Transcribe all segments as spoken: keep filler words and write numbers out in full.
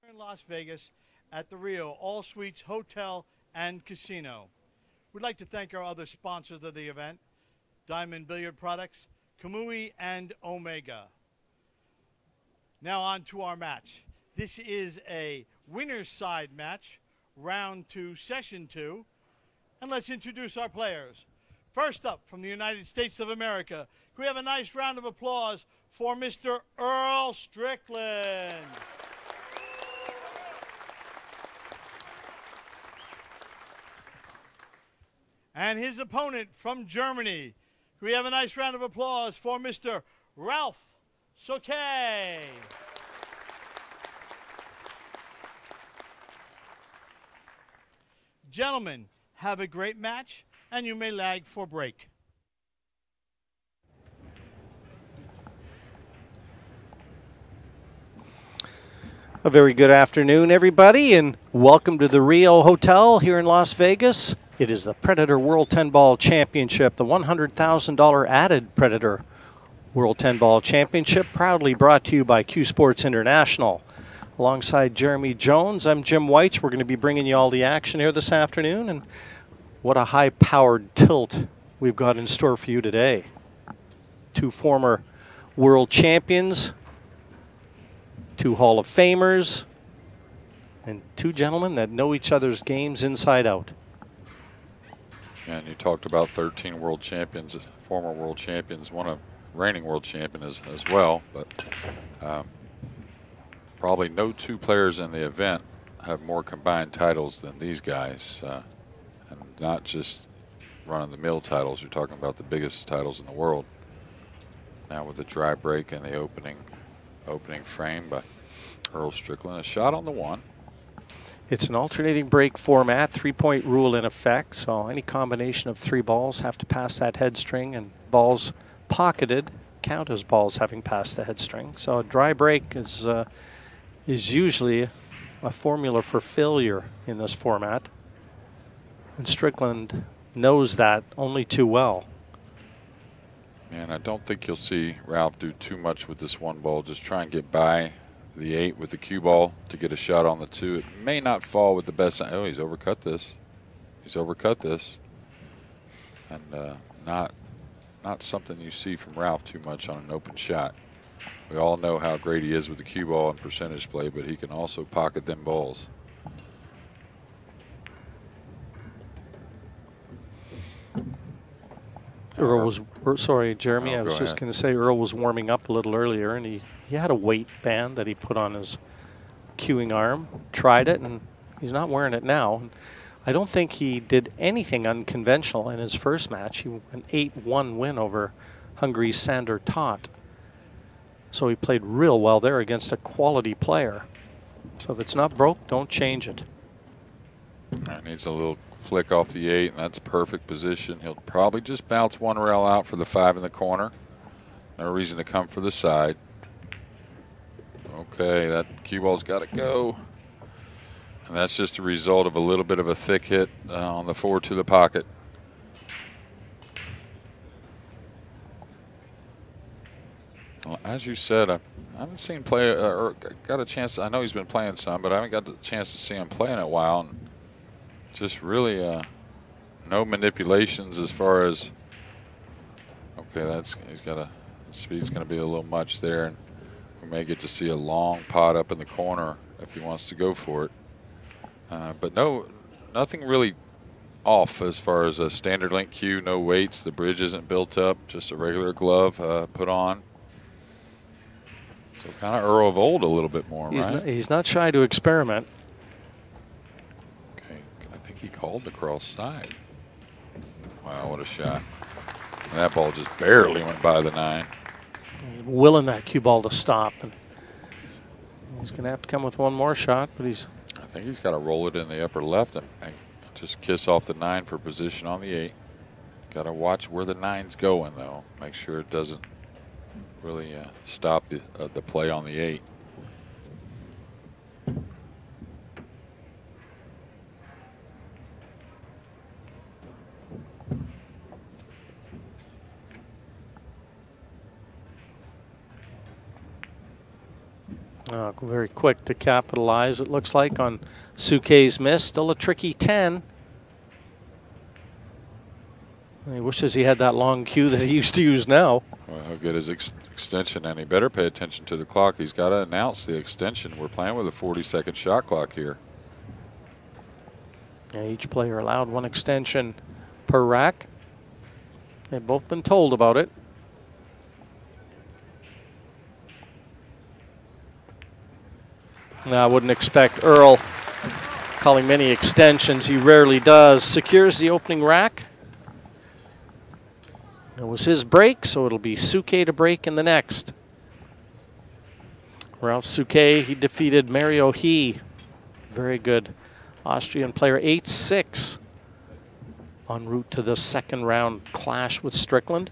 In Las Vegas at the Rio All Suites Hotel and Casino. We'd like to thank our other sponsors of the event, Diamond Billiard Products, Kamui, and Omega. Now on to our match. This is a winner's side match, round two, session two. And let's introduce our players. First up from the United States of America, can we have a nice round of applause for Mister Earl Strickland. And his opponent from Germany. Can we have a nice round of applause for Mister Ralf Souquet. Gentlemen, have a great match, and you may lag for break. A very good afternoon, everybody, and welcome to the Rio Hotel here in Las Vegas. It is the Predator World ten Ball Championship, the one hundred thousand dollar added Predator World ten Ball Championship, proudly brought to you by CueSports International. Alongside Jeremy Jones, I'm Jim Weitz. We're going to be bringing you all the action here this afternoon, and what a high-powered tilt we've got in store for you today. Two former world champions, two Hall of Famers, and two gentlemen that know each other's games inside out. And you talked about thirteen world champions, former world champions, one a reigning world champion as, as well. But um, probably no two players in the event have more combined titles than these guys. Uh, and not just run-of-the-mill titles. You're talking about the biggest titles in the world. Now with the dry break and the opening, opening frame by Earl Strickland. A shot on the one. It's an alternating break format, three-point rule in effect, so any combination of three balls have to pass that head string, and balls pocketed count as balls having passed the head string. So a dry break is, uh, is usually a formula for failure in this format, and Strickland knows that only too well. And I don't think you'll see Ralph do too much with this one ball, just try and get by the eight with the cue ball to get a shot on the two. It may not fall with the best. Oh, he's overcut this. He's overcut this. And uh, not, not something you see from Ralph too much on an open shot. We all know how great he is with the cue ball and percentage play, but he can also pocket them balls. Earl was, er, sorry, Jeremy, oh, I was just ahead. going to say Earl was warming up a little earlier, and he, he had a weight band that he put on his cueing arm, tried it, and he's not wearing it now. I don't think he did anything unconventional in his first match. He an eight one win over Hungary's Sander Tot. So he played real well there against a quality player. So if it's not broke, don't change it. That needs a little flick off the eight, and that's perfect position. He'll probably just bounce one rail out for the five in the corner. No reason to come for the side. Okay, that cue ball's got to go. And that's just a result of a little bit of a thick hit uh, on the four to the pocket. Well, as you said, I, I haven't seen play, uh, or got a chance. I know he's been playing some, but I haven't got the chance to see him play in a while. And just really uh, no manipulations as far as, okay, that's, he's got a, speed's going to be a little much there. And we may get to see a long pot up in the corner if he wants to go for it. Uh, but no, nothing really off as far as a standard length cue, no weights. The bridge isn't built up, just a regular glove uh, put on. So kind of Earl of old a little bit more, he's right? Not, he's not shy to experiment. Okay, I think he called the cross side. Wow, what a shot. And that ball just barely went by the nine. He's willing that cue ball to stop. And he's going to have to come with one more shot, but he's... I think he's got to roll it in the upper left and, and just kiss off the nine for position on the eight. Got to watch where the nine's going, though. Make sure it doesn't really uh, stop the, uh, the play on the eight. Uh, very quick to capitalize, it looks like, on Souquet's miss. Still a tricky ten. He wishes he had that long cue that he used to use now. Well, he'll get his ex extension, and he better pay attention to the clock. He's got to announce the extension. We're playing with a forty second shot clock here. Yeah, each player allowed one extension per rack. They've both been told about it. I wouldn't expect Earl calling many extensions. He rarely does. Secures the opening rack. It was his break, so it'll be Souquet to break in the next. Ralf Souquet, he defeated Mario He. Very good Austrian player, eight six. En route to the second round clash with Strickland.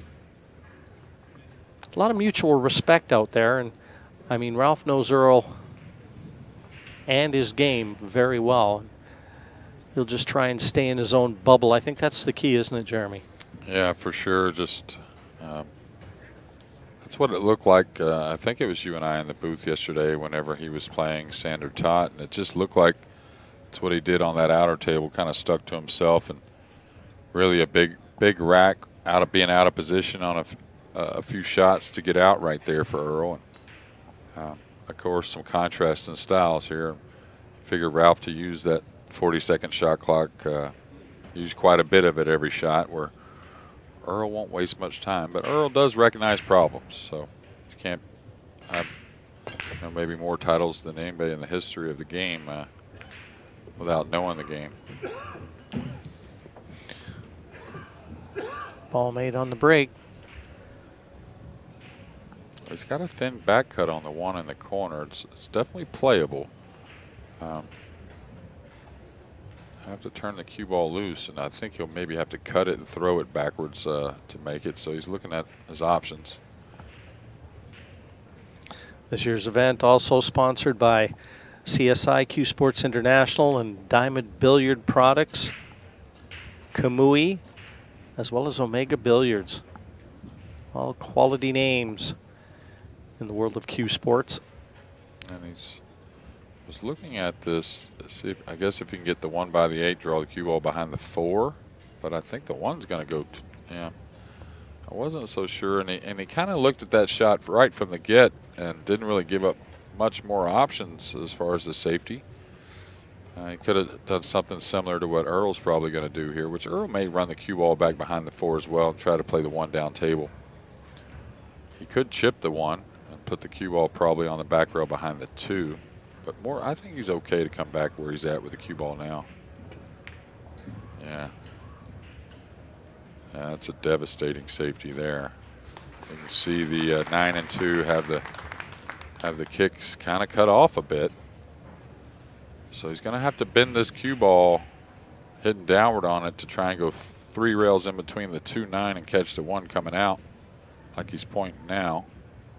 A lot of mutual respect out there, and I mean, Ralf knows Earl and his game very well. He'll just try and stay in his own bubble. I think that's the key, isn't it, Jeremy? Yeah, for sure. Just um, that's what it looked like. Uh, I think it was you and I in the booth yesterday whenever he was playing Sander Tot, and it just looked like that's what he did on that outer table, kind of stuck to himself, and really a big, big rack out of being out of position on a, f uh, a few shots to get out right there for Earl. And, um, of course, some contrast in styles here. Figure Ralf to use that forty second shot clock, uh, use quite a bit of it every shot, where Earl won't waste much time. But Earl does recognize problems, so you can't have, you know, maybe more titles than anybody in the history of the game uh, without knowing the game. Ball made on the break. He's got a thin back cut on the one in the corner. It's, it's definitely playable. Um, I have to turn the cue ball loose, and I think he'll maybe have to cut it and throw it backwards uh, to make it. So he's looking at his options. This year's event also sponsored by C S I, CueSports International, and Diamond Billiard Products, Kamui, as well as Omega Billiards. All quality names in the world of CueSports. And he's was looking at this, see if, I guess if he can get the one by the eight, draw the cue ball behind the four, but I think the one's going to go, t yeah. I wasn't so sure, and he, and he kind of looked at that shot right from the get and didn't really give up much more options as far as the safety. Uh, he could have done something similar to what Earl's probably going to do here, which Earl may run the cue ball back behind the four as well and try to play the one down table. He could chip the one and put the cue ball probably on the back rail behind the two. But more, I think he's okay to come back where he's at with the cue ball now. Yeah. Yeah, that's a devastating safety there. You can see the uh, nine and two have the have the kicks kind of cut off a bit. So he's going to have to bend this cue ball, hitting downward on it to try and go three rails in between the two nine and catch the one coming out, like he's pointing now.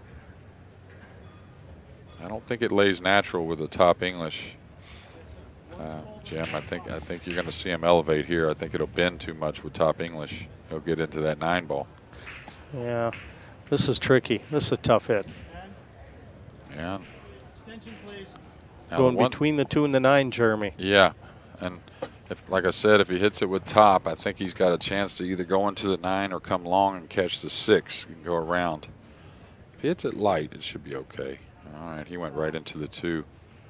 I don't think it lays natural with the top English, uh, Jim. I think I think you're going to see him elevate here. I think it'll bend too much with top English. He'll get into that nine ball. Yeah, this is tricky. This is a tough hit. Yeah. Now Going one, between the two and the nine, Jeremy. Yeah, and if, like I said, if he hits it with top, I think he's got a chance to either go into the nine or come long and catch the six and go around. If he hits it light, it should be okay. All right, he went right into the two.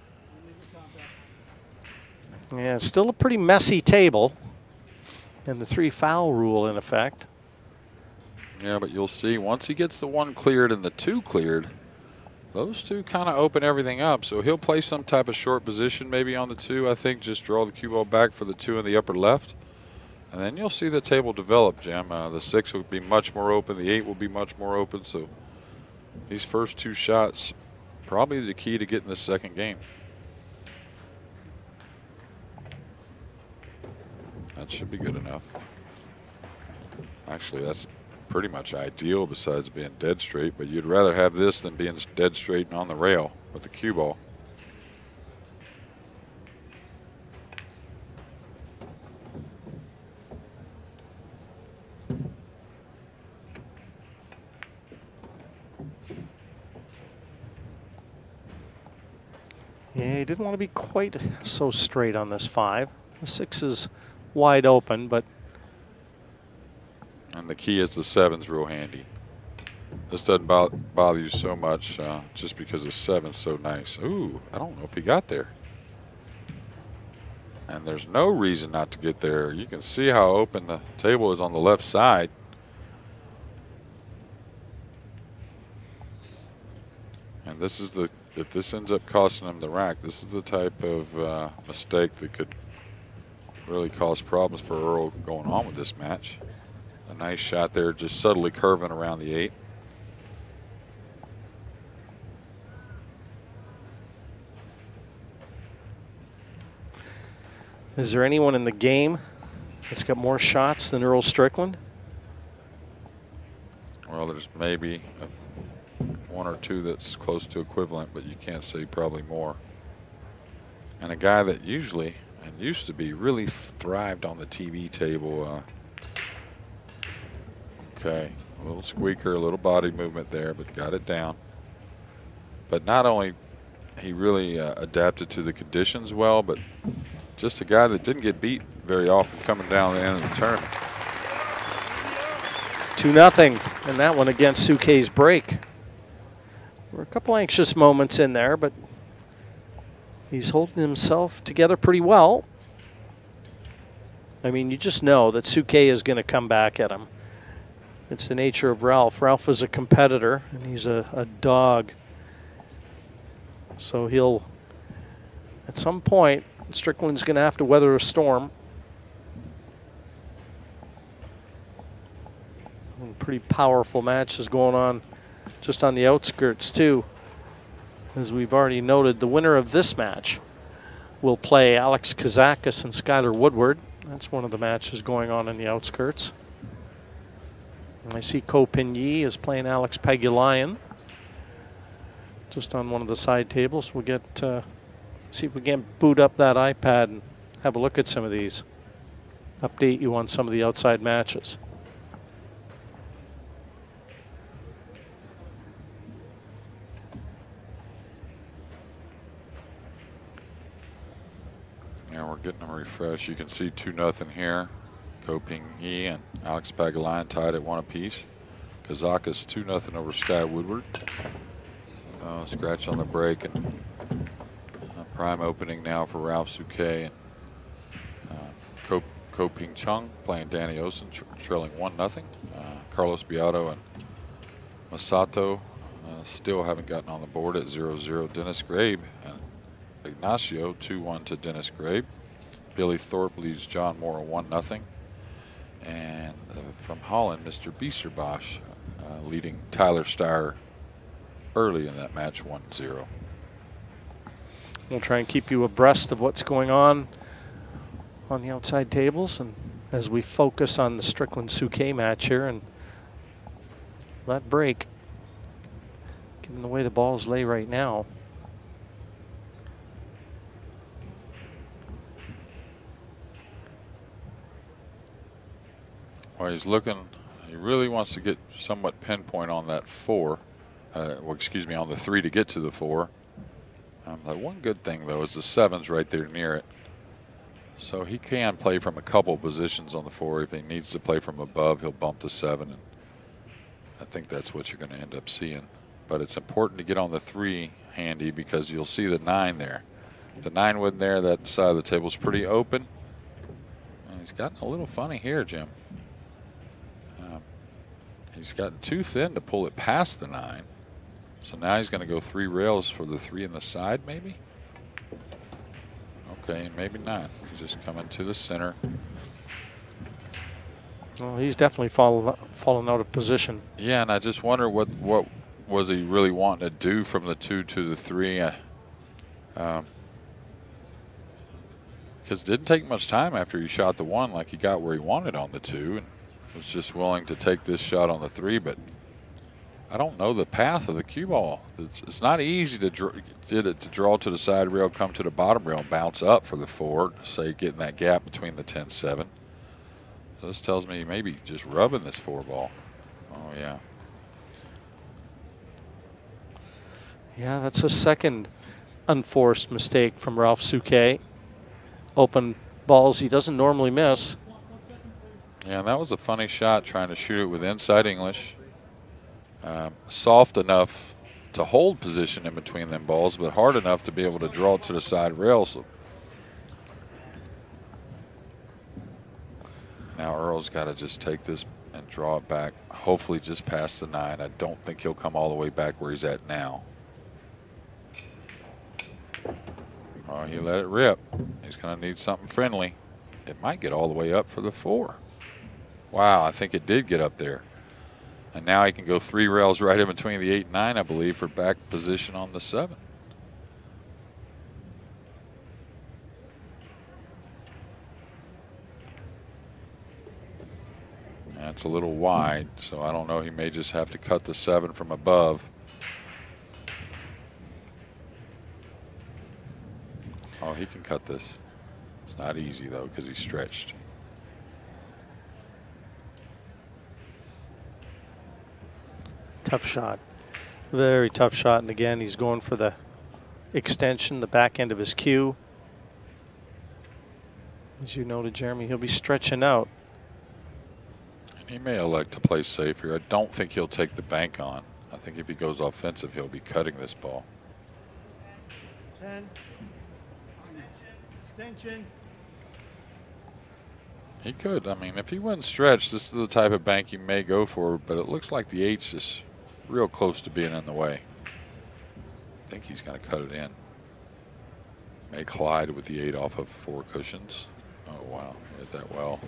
Yeah, still a pretty messy table, and the three foul rule in effect. Yeah, but you'll see once he gets the one cleared and the two cleared, those two kind of open everything up. So he'll play some type of short position maybe on the two, I think, just draw the cue ball back for the two in the upper left. And then you'll see the table develop, Jim. Uh, the six will be much more open. The eight will be much more open. So these first two shots, probably the key to getting the second game. That should be good enough. Actually, that's pretty much ideal besides being dead straight, but you'd rather have this than being dead straight and on the rail with the cue ball. Yeah, he didn't want to be quite so straight on this five. The six is wide open, but. And the key is the seven's real handy. This doesn't bo bother you so much uh, just because the seven's so nice. Ooh, I don't know if he got there. And there's no reason not to get there. You can see how open the table is on the left side. And this is the, if this ends up costing him the rack, this is the type of uh, mistake that could really cause problems for Earl going on with this match. A nice shot there, just subtly curving around the eight. Is there anyone in the game that's got more shots than Earl Strickland? Well, there's maybe a, one or two that's close to equivalent, but you can't say probably more. And a guy that usually, and used to be, really thrived on the T V table. Uh, okay, a little squeaker, a little body movement there, but got it down. But not only he really uh, adapted to the conditions well, but just a guy that didn't get beat very often coming down the end of the tournament. two nothing, and that one against Souquet's break. There were a couple anxious moments in there, but he's holding himself together pretty well. I mean, you just know that Souquet is going to come back at him. It's the nature of Ralf. Ralf is a competitor, and he's a, a dog. So he'll, at some point, Strickland's going to have to weather a storm. And pretty powerful matches going on just on the outskirts too. As we've already noted, the winner of this match will play Alex Kazakis and Skylar Woodward. That's one of the matches going on in the outskirts. And I see Ko Pin-Yi is playing Alex Pagulayan just on one of the side tables. We'll get uh, see if we can boot up that iPad and have a look at some of these. Update you on some of the outside matches. Yeah, we're getting them refreshed. You can see two nothing here. Ko Pin-Yi and Alex Pagulayan tied at one apiece. Kazakis two nothing over Sky Woodward. Uh, scratch on the break, and uh, prime opening now for Ralf Souquet and uh, Ko, Ko Ping Chung playing Danny Osen, tr trailing one nothing. Uh, Carlos Beato and Masato uh, still haven't gotten on the board at zero zero. Dennis Grabe and Ignacio two one to Dennis Grabe. Billy Thorpe leads John Moore one nothing. And uh, from Holland, Mister Biesterbosch uh, leading Tyler Steyer early in that match one zero. We'll try and keep you abreast of what's going on on the outside tables, and as we focus on the Strickland Souquet match here and that break, given the way the balls lay right now. Well, he's looking, he really wants to get somewhat pinpoint on that four. Uh, well, excuse me, on the three to get to the four. Um, the one good thing, though, is the seven's right there near it. So he can play from a couple positions on the four. If he needs to play from above, he'll bump the seven. And I think that's what you're going to end up seeing. But it's important to get on the three handy because you'll see the nine there. If the nine wasn't there, that side of the table's pretty open. And he's gotten a little funny here, Jim. Um, he's gotten too thin to pull it past the nine. So now he's going to go three rails for the three in the side, maybe? Okay, maybe not. He's just coming to the center. Well, he's definitely fallen fallen out of position. Yeah, and I just wonder what what was he really wanting to do from the two to the three? Uh, um, because it didn't take much time after he shot the one, like he got where he wanted on the two, and was just willing to take this shot on the three. But I don't know the path of the cue ball. It's, it's not easy to dr did it to draw to the side rail, come to the bottom rail, and bounce up for the four. Say getting that gap between the ten seven. So this tells me maybe just rubbing this four ball. Oh yeah. Yeah, that's a second unforced mistake from Ralf Souquet. Open balls he doesn't normally miss. Yeah, and that was a funny shot, trying to shoot it with inside English. Um, soft enough to hold position in between them balls, but hard enough to be able to draw it to the side rail. So now Earl's got to just take this and draw it back, hopefully just past the nine. I don't think he'll come all the way back where he's at now. Oh, he let it rip. He's going to need something friendly. It might get all the way up for the four. Wow, I think it did get up there. And now he can go three rails right in between the eight and nine, I believe, for back position on the seven. That's a little wide, so I don't know. He may just have to cut the seven from above. Oh, he can cut this. It's not easy, though, because he's stretched. Tough shot. Very tough shot. And again, he's going for the extension, the back end of his cue. As you noted, Jeremy, he'll be stretching out. And he may elect to play safe here. I don't think he'll take the bank on. I think if he goes offensive, he'll be cutting this ball. ten. Extension. He could. I mean, if he went stretched, this is the type of bank you may go for, but it looks like the eight's is real close to being in the way. I think he's going to cut it in. May collide with the eight off of four cushions. Oh, wow. Hit that well.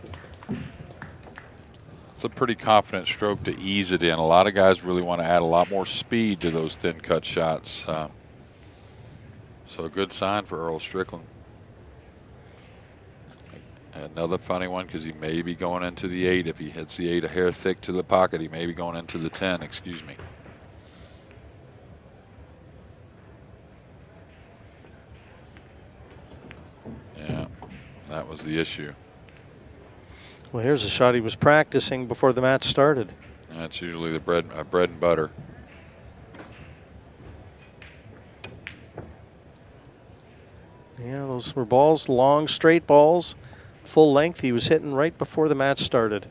It's a pretty confident stroke to ease it in. A lot of guys really want to add a lot more speed to those thin cut shots. Um, so a good sign for Earl Strickland. Another funny one, because he may be going into the eight. If he hits the eight a hair thick to the pocket, he may be going into the ten, excuse me. Yeah, that was the issue. Well, here's a shot he was practicing before the match started. That's usually the bread, uh, bread and butter. Yeah, those were balls, long, straight balls, full length. He was hitting right before the match started.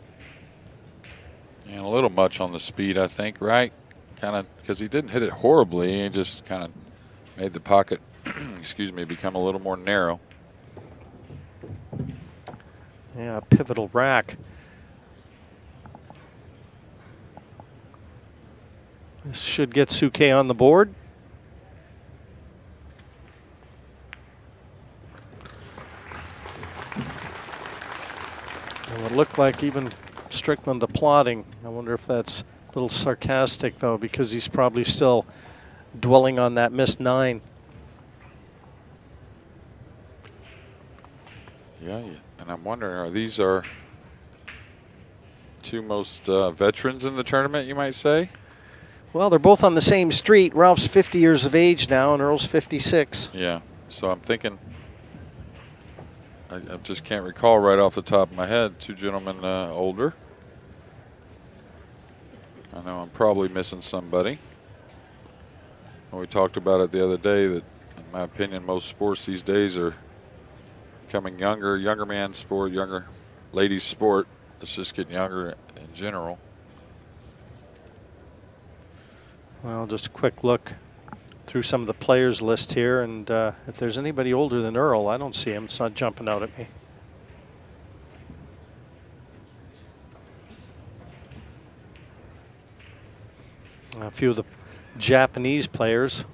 And a little much on the speed, I think, right? Kind of, because he didn't hit it horribly. He just kind of made the pocket, excuse me, become a little more narrow. Yeah, pivotal rack. This should get Souquet on the board. And it looked like even Strickland applauding. I wonder if that's a little sarcastic, though, because he's probably still dwelling on that missed nine. Yeah, yeah. And I'm wondering, are these our two most uh, veterans in the tournament, you might say? Well, they're both on the same street. Ralph's fifty years of age now, and Earl's fifty-six. Yeah, so I'm thinking, I, I just can't recall right off the top of my head, two gentlemen uh, older. I know I'm probably missing somebody. We talked about it the other day that, in my opinion, most sports these days are becoming younger, younger man's sport, younger ladies' sport. It's just getting younger in general. Well, just a quick look through some of the players list here, and uh, if there's anybody older than Earl, I don't see him. It's not jumping out at me. A few of the Japanese players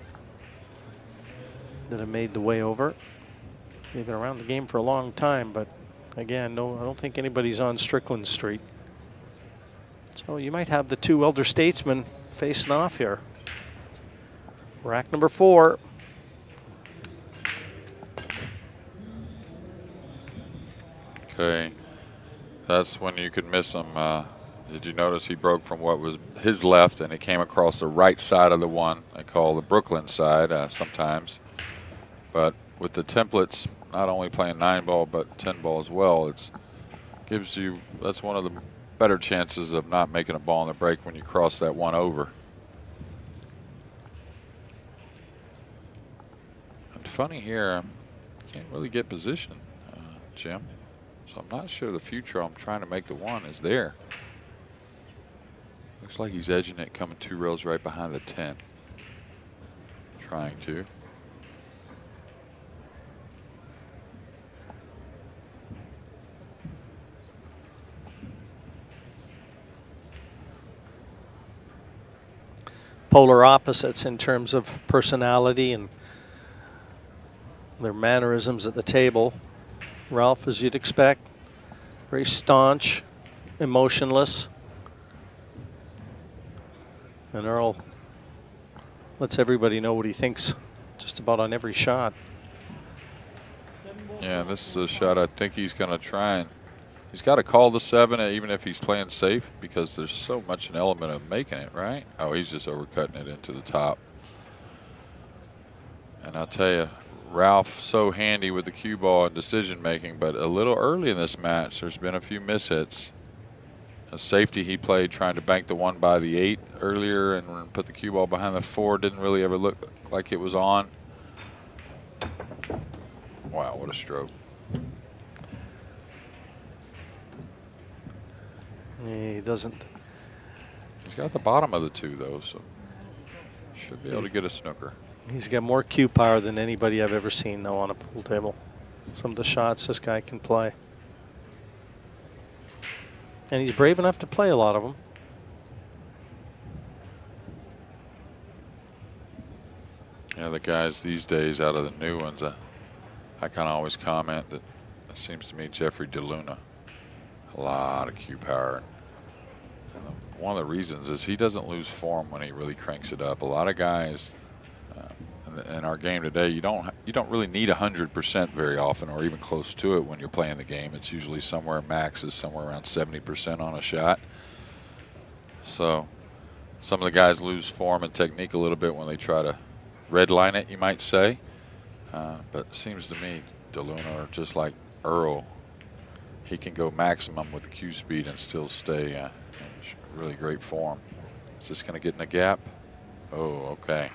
that have made the way over. They've been around the game for a long time, but again, no, I don't think anybody's on Strickland Street. So you might have the two elder statesmen facing off here. Rack number four. Okay, that's when you could miss him. Uh, did you notice he broke from what was his left and he came across the right side of the one I call the Brooklyn side uh, sometimes. But with the templates, not only playing nine ball but ten ball as well, it's gives you, that's one of the better chances of not making a ball in the break when you cross that one over. funny here. Can't really get position, uh, Jim. So I'm not sure the future I'm trying to make the one is there. Looks like he's edging it, coming two rails right behind the ten. Trying to. Polar opposites in terms of personality and their mannerisms at the table. Ralf, as you'd expect, very staunch, emotionless. And Earl lets everybody know what he thinks just about on every shot. Yeah, this is a shot I think he's going to try, and he's got to call the seven even if he's playing safe, because there's so much an element of making it, right? Oh, he's just overcutting it into the top. And I'll tell you, Ralf so handy with the cue ball and decision making, but a little early in this match, there's been a few mishits. A safety he played trying to bank the one by the eight earlier and put the cue ball behind the four. Didn't really ever look like it was on. Wow, what a stroke. He doesn't. He's got the bottom of the two, though, so should be able to get a snooker. He's got more cue power than anybody I've ever seen, though, on a pool table. Some of the shots this guy can play. And he's brave enough to play a lot of them. Yeah, the guys these days out of the new ones, uh, I kind of always comment that it seems to me Jeffrey DeLuna, a lot of cue power. And one of the reasons is he doesn't lose form when he really cranks it up. A lot of guys uh, in, in our game today, you don't you don't really need one hundred percent very often, or even close to it when you're playing the game. It's usually somewhere, max is somewhere around seventy percent on a shot. So some of the guys lose form and technique a little bit when they try to redline it, you might say. Uh, but it seems to me DeLuna, or just like Earl, he can go maximum with the cue speed and still stay uh, in really great form. Is this going to get in the gap? Oh, okay.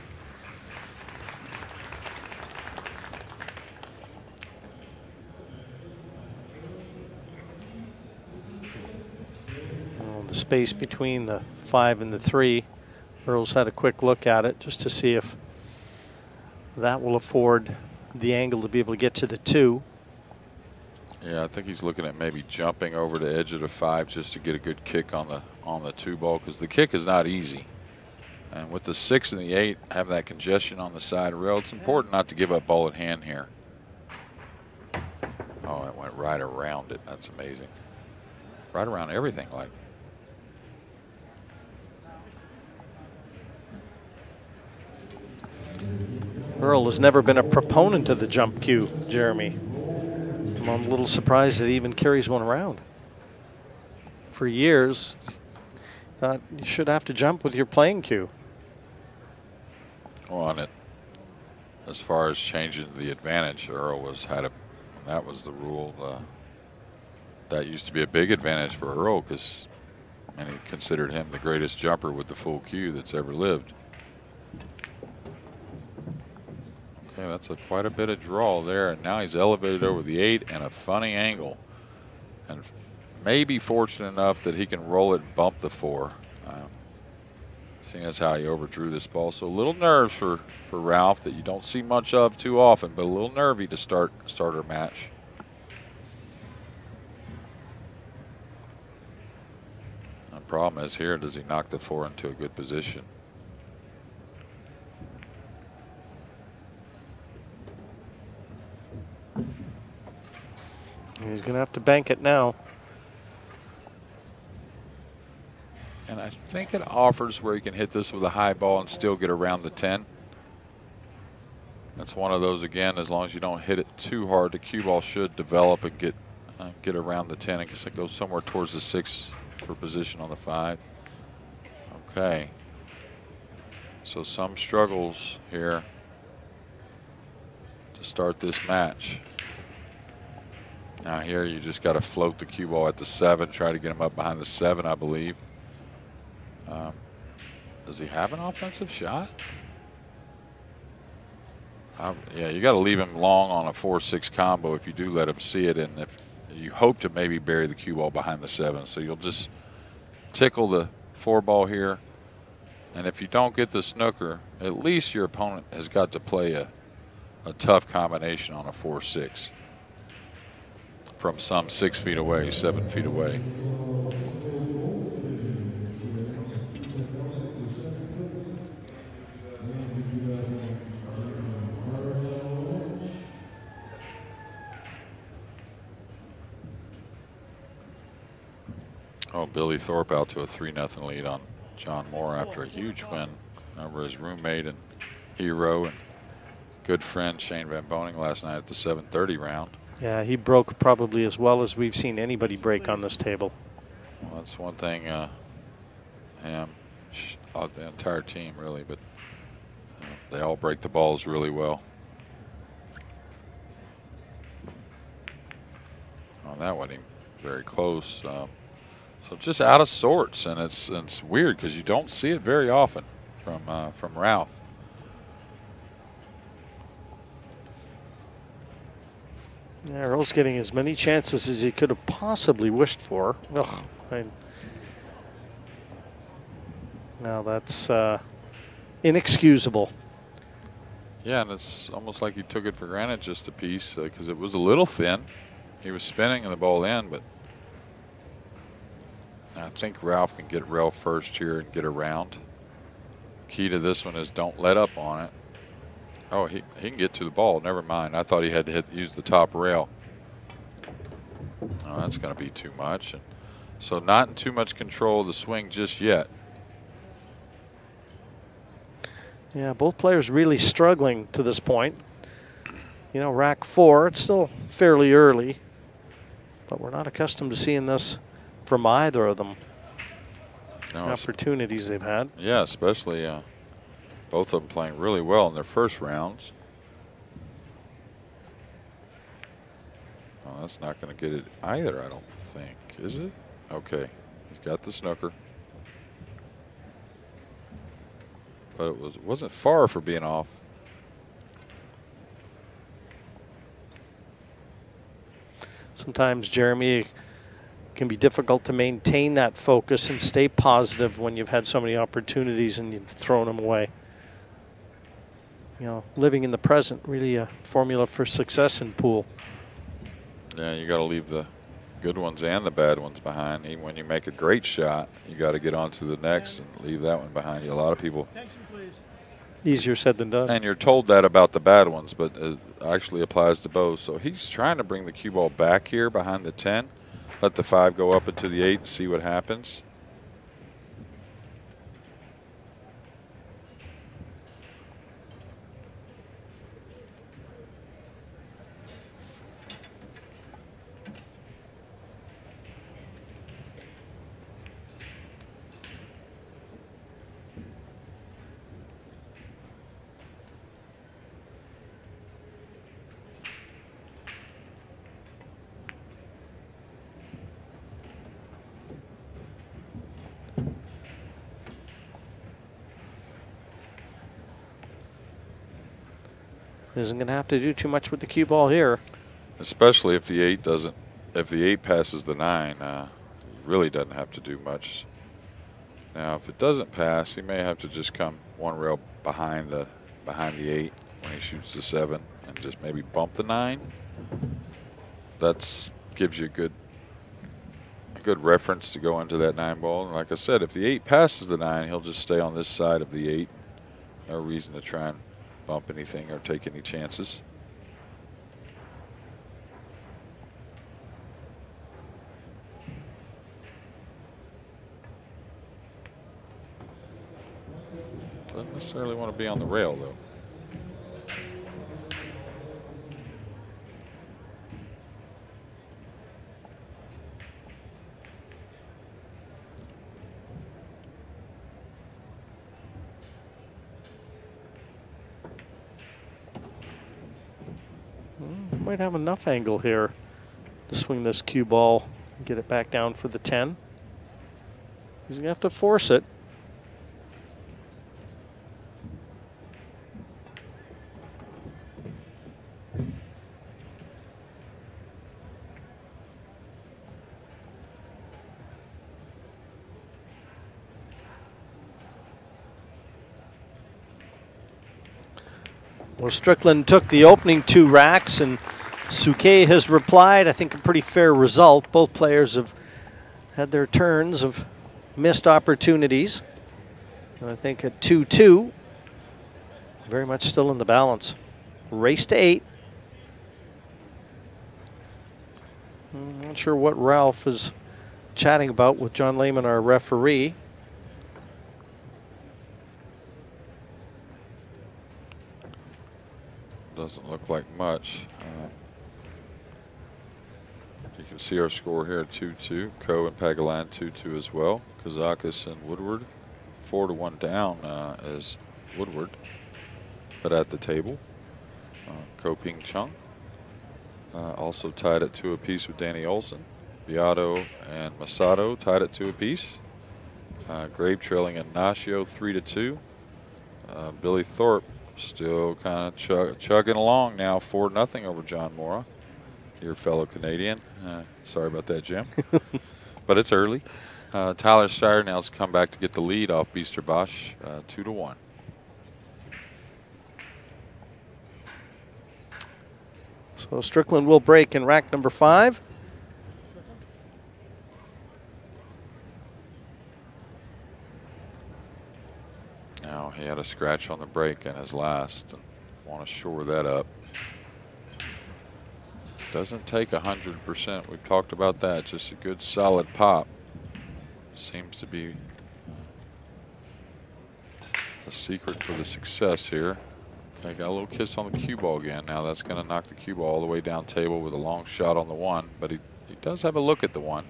Well, the space between the five and the three, Earl's had a quick look at it just to see if that will afford the angle to be able to get to the two. Yeah, I think he's looking at maybe jumping over the edge of the five just to get a good kick on the on the two ball, because the kick is not easy. And with the six and the eight having that congestion on the side rail, it's important not to give up ball in hand here. Oh, it went right around it. That's amazing. Right around everything, like. Earl has never been a proponent of the jump cue, Jeremy. I'm a little surprised that he even carries one around. For years, thought you should have to jump with your playing cue. Well, on it, as far as changing the advantage, Earl was had a, that was the rule. Uh, that used to be a big advantage for Earl, because many considered him the greatest jumper with the full cue that's ever lived. Okay, that's a quite a bit of draw there, and now he's elevated over the eight and a funny angle, and maybe fortunate enough that he can roll it and bump the four. Um, seeing as how he overdrew this ball, so a little nerves for for Ralf that you don't see much of too often, but a little nervy to start start our match. The problem is here, does he knock the four into a good position? He's going to have to bank it now. And I think it offers where you can hit this with a high ball and still get around the ten. That's one of those, again, as long as you don't hit it too hard, the cue ball should develop and get uh, get around the ten. I guess it goes somewhere towards the six for position on the five. Okay. So some struggles here to start this match. Now here you just got to float the cue ball at the seven, try to get him up behind the seven, I believe. Um, does he have an offensive shot? Um, yeah, you got to leave him long on a four six combo if you do let him see it, and if you hope to maybe bury the cue ball behind the seven. So you'll just tickle the four ball here, and if you don't get the snooker, at least your opponent has got to play a, a tough combination on a four six from some six feet away, seven feet away. Oh, Billy Thorpe out to a three nothing lead on John Moore after a huge win over his roommate and hero and good friend Shane Van Boning last night at the seven thirty round. Yeah, he broke probably as well as we've seen anybody break on this table. Well, that's one thing, uh, him, uh, the entire team really, but uh, they all break the balls really well. Oh, that wasn't even very close. Um, So just out of sorts, and it's it's weird because you don't see it very often from uh, from Ralf. Yeah, Earl's getting as many chances as he could have possibly wished for. Ugh, I, now that's uh, inexcusable. Yeah, and it's almost like he took it for granted just a piece because uh, it was a little thin. He was spinning and the ball in, but I think Ralf can get rail first here and get around. Key to this one is don't let up on it. Oh, he, he can get to the ball. Never mind. I thought he had to hit use the top rail. Oh, that's going to be too much. And so not in too much control of the swing just yet. Yeah, both players really struggling to this point. You know, rack four, it's still fairly early, but we're not accustomed to seeing this from either of them. No, opportunities they've had. Yeah, especially uh, both of them playing really well in their first rounds. Oh, that's not going to get it either, I don't think, is it? Okay, he's got the snooker. But it was, wasn't far for being off. Sometimes, Jeremy, it can be difficult to maintain that focus and stay positive when you've had so many opportunities and you've thrown them away. You know, living in the present, really a formula for success in pool. Yeah, you got to leave the good ones and the bad ones behind. Even when you make a great shot, you got to get on to the next and leave that one behind you. A lot of people. Easier said than done. And you're told that about the bad ones, but it actually applies to both. So he's trying to bring the cue ball back here behind the ten. Let the five go up into the eight and see what happens. Isn't going to have to do too much with the cue ball here. Especially if the eight doesn't, if the eight passes the nine, uh, really doesn't have to do much. Now, if it doesn't pass, he may have to just come one rail behind the behind the eight when he shoots the seven and just maybe bump the nine. That's gives you a good, a good reference to go into that nine ball. And like I said, if the eight passes the nine, he'll just stay on this side of the eight. No reason to try and bump anything or take any chances. Doesn't necessarily want to be on the rail, though. Might have enough angle here to swing this cue ball and get it back down for the ten. He's going to have to force it. Well, Strickland took the opening two racks, and Souquet has replied. I think a pretty fair result. Both players have had their turns of missed opportunities. And I think at two two, very much still in the balance. Race to eight. I'm not sure what Ralph is chatting about with John Lehman, our referee. Doesn't look like much. Uh, you can see our score here at two two. Coe and Pagalan two two as well. Kazakis and Woodward four to one down uh, is Woodward, but at the table. Uh, Ko Ping Chung uh, also tied at two apiece with Danny Olson. Beato and Masato tied at two apiece. Uh, Grape trailing Ignacio three to two. Uh, Billy Thorpe still kind of chug chugging along now, four nothing over John Mora, your fellow Canadian. Uh, sorry about that, Jim, but it's early. Uh, Tyler Steyer now's come back to get the lead off Beasterbosch, uh, two to one. So Strickland will break in rack number five. Now he had a scratch on the break in his last, and want to shore that up. Doesn't take a hundred percent. We've talked about that. Just a good solid pop seems to be a secret for the success here. Okay, got a little kiss on the cue ball again. Now that's going to knock the cue ball all the way down table with a long shot on the one, but he, he does have a look at the one.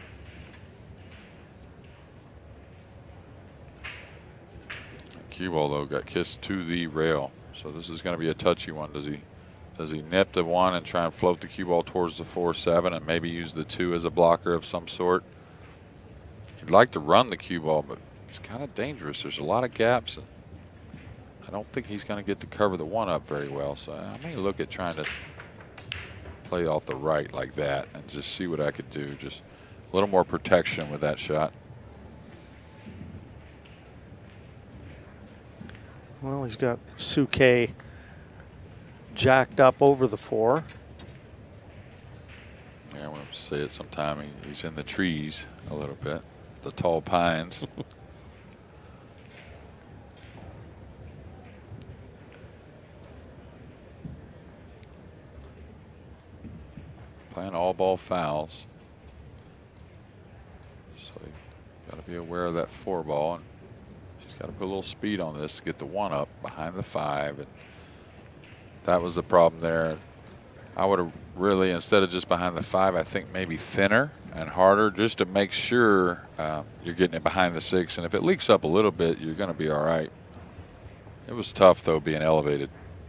Cue ball though got kissed to the rail, so this is going to be a touchy one. Does he does he nip the one and try and float the cue ball towards the four seven and maybe use the two as a blocker of some sort? He'd like to run the cue ball, but it's kind of dangerous. There's a lot of gaps, and I don't think he's going to get to cover the one up very well. So I may look at trying to play off the right like that and just see what I could do. Just a little more protection with that shot. Well, he's got Souquet jacked up over the four. Yeah, we'll say it sometime. He, he's in the trees a little bit, the tall pines. Playing all ball fouls. So you got to be aware of that four ball. And he's got to put a little speed on this to get the one up behind the five. And that was the problem there. I would have really, instead of just behind the five, I think maybe thinner and harder just to make sure uh, you're getting it behind the six. And if it leaks up a little bit, you're going to be all right. It was tough, though, being elevated.